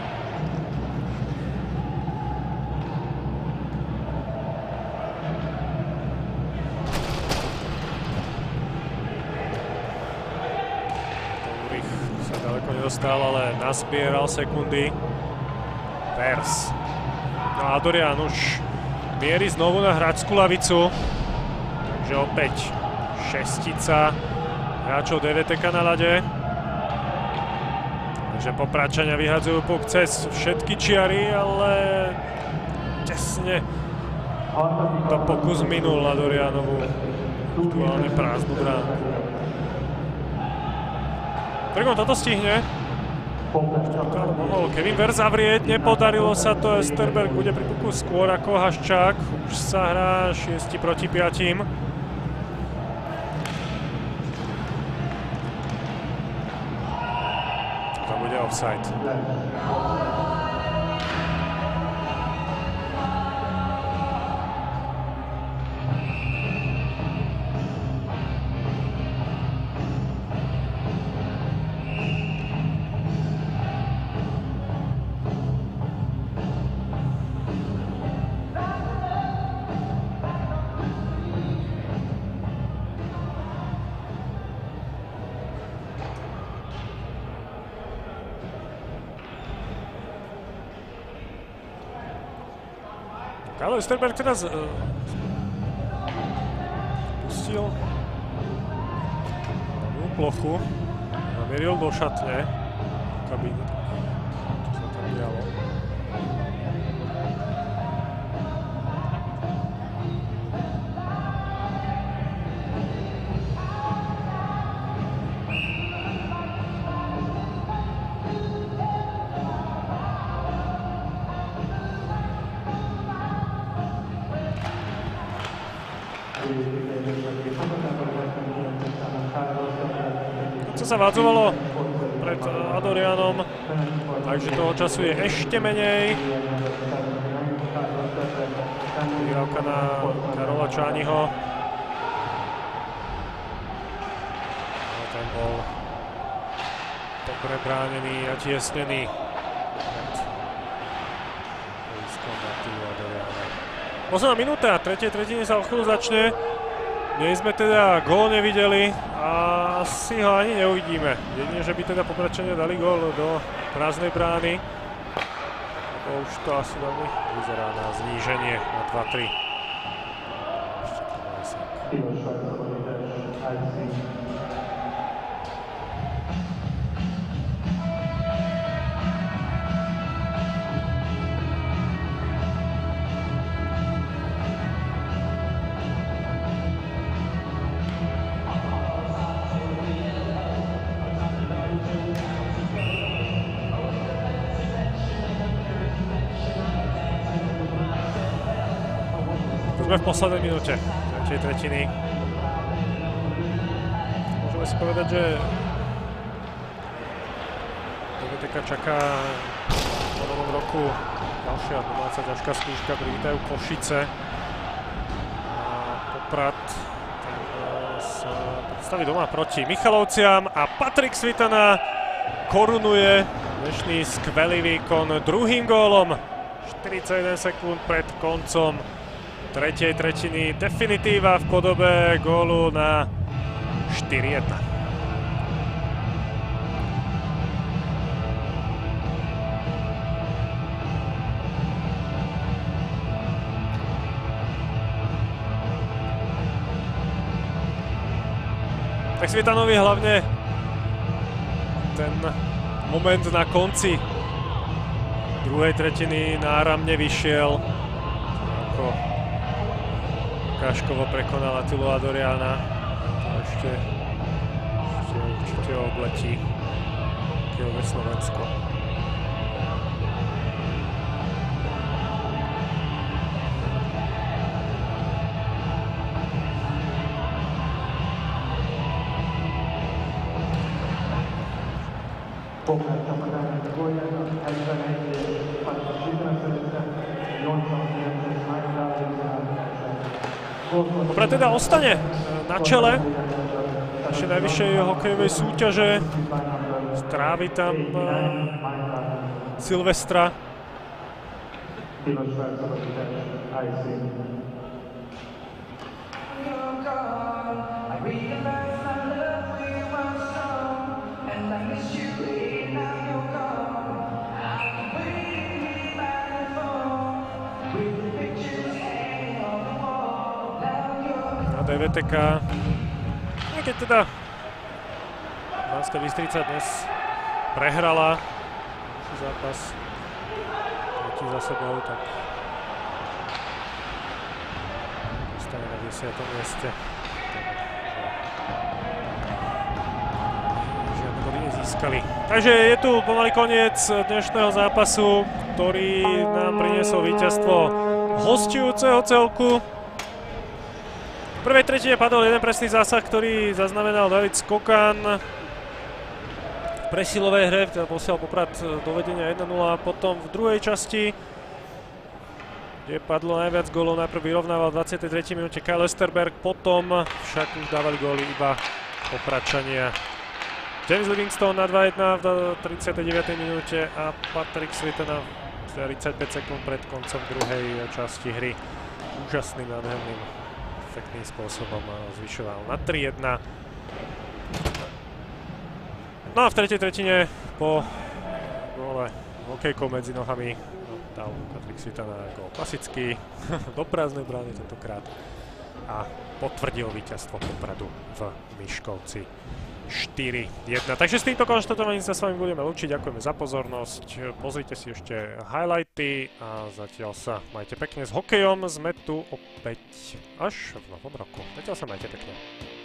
Nedostal, ale nazbieral sekundy. Pers. No a Adorian už mierí znovu na hráčskú lavicu. Takže opäť šestica hráčov DVTK na ľade. Takže Popradčania vyhadzujú puk cez všetky čiary, ale tesne to pokus minul Adorianovu aktuálne prázdnu bránku. Trgon toto stihne. Mohol Kevin Ver zavrieť, nepodarilo sa to. Esterberg bude pri puku skôr ako Haščák. Už sa hrá 6 proti 5. To bude offside. Ale Esterberg teraz pustil novú plochu, namieril do šatne kabíny. Čo sa tam dialo? To sa vádzovalo pred Adorianom, takže toho času je ešte menej. Vyhrávka na Karola Čániho. Ten bol dobre bránený a tiesnený. Posledná minúta, tretej tretine sa o chvíľu začne. My sme teda gól nevideli a asi ho ani neuvidíme. Jedine, že by teda Popradčania dali gól do prázdnej brány. Lebo už to asi veľmi vyzerá na zníženie na 2-3. Sme v poslednej minúte tretej tretiny. Môžeme si povedať, že DVTK čaká po novom roku ďalšia domáca ťažká skúška. Privítajú Košice. A Poprad sa predstaví doma proti Michalovciam a Patrik Svitana korunuje dnešný skvelý výkon druhým gólom. 41 sekúnd pred koncom tretej tretiny, definitíva v podobe gólu na 4-1. Tak Svitanovi hlavne ten moment na konci druhej tretiny náramne vyšiel, ako Kaškovo prekonal Attilu Adoriana. Ešte určite obletí Kielové Slovensko. Fognak csapatának a gólját, a 71 és Patrick szerezte, 89-es Mike Davis. Poprad teda ostane na čele našej najvyššej hokejovej súťaže. Strávi tam Silvestra. A DVTK, keď teda Banská Bystrica dnes prehrala zápas tretí za sebou, tak ostane na 10. mieste. Žiadne body nezískali. Takže je tu pomaly koniec dnešného zápasu, ktorý nám priniesol víťazstvo hosťujúceho celku. V prvej tretine padol jeden presný zásah, ktorý zaznamenal David Skokan. V presilovej hre posielal Poprad do vedenia 1-0 a potom v druhej časti, kde padlo najviac gólov, najprv vyrovnával v 23. minúte Kyle Esterberg, potom však už dávali góly iba Popradčania. James Livingston na 2-1 v 39. minúte a Patrick Svitana 35 sekúnd pred koncom druhej časti hry úžasným, nádherným, efektným spôsobom zvyšoval na 3-1. No a v tretej tretine po góle hokejkou medzi nohami dal Patrick Svitana gól klasický do prázdnej brány tentokrát a potvrdil víťazstvo Popradu v Miškovci 4-1. Takže s týmto konštatovaním sa s vami budeme lúčiť. Ďakujeme za pozornosť. Pozrite si ešte highlighty a zatiaľ sa majte pekne s hokejom. Sme tu opäť až v novom roku. Zatiaľ sa majte pekne.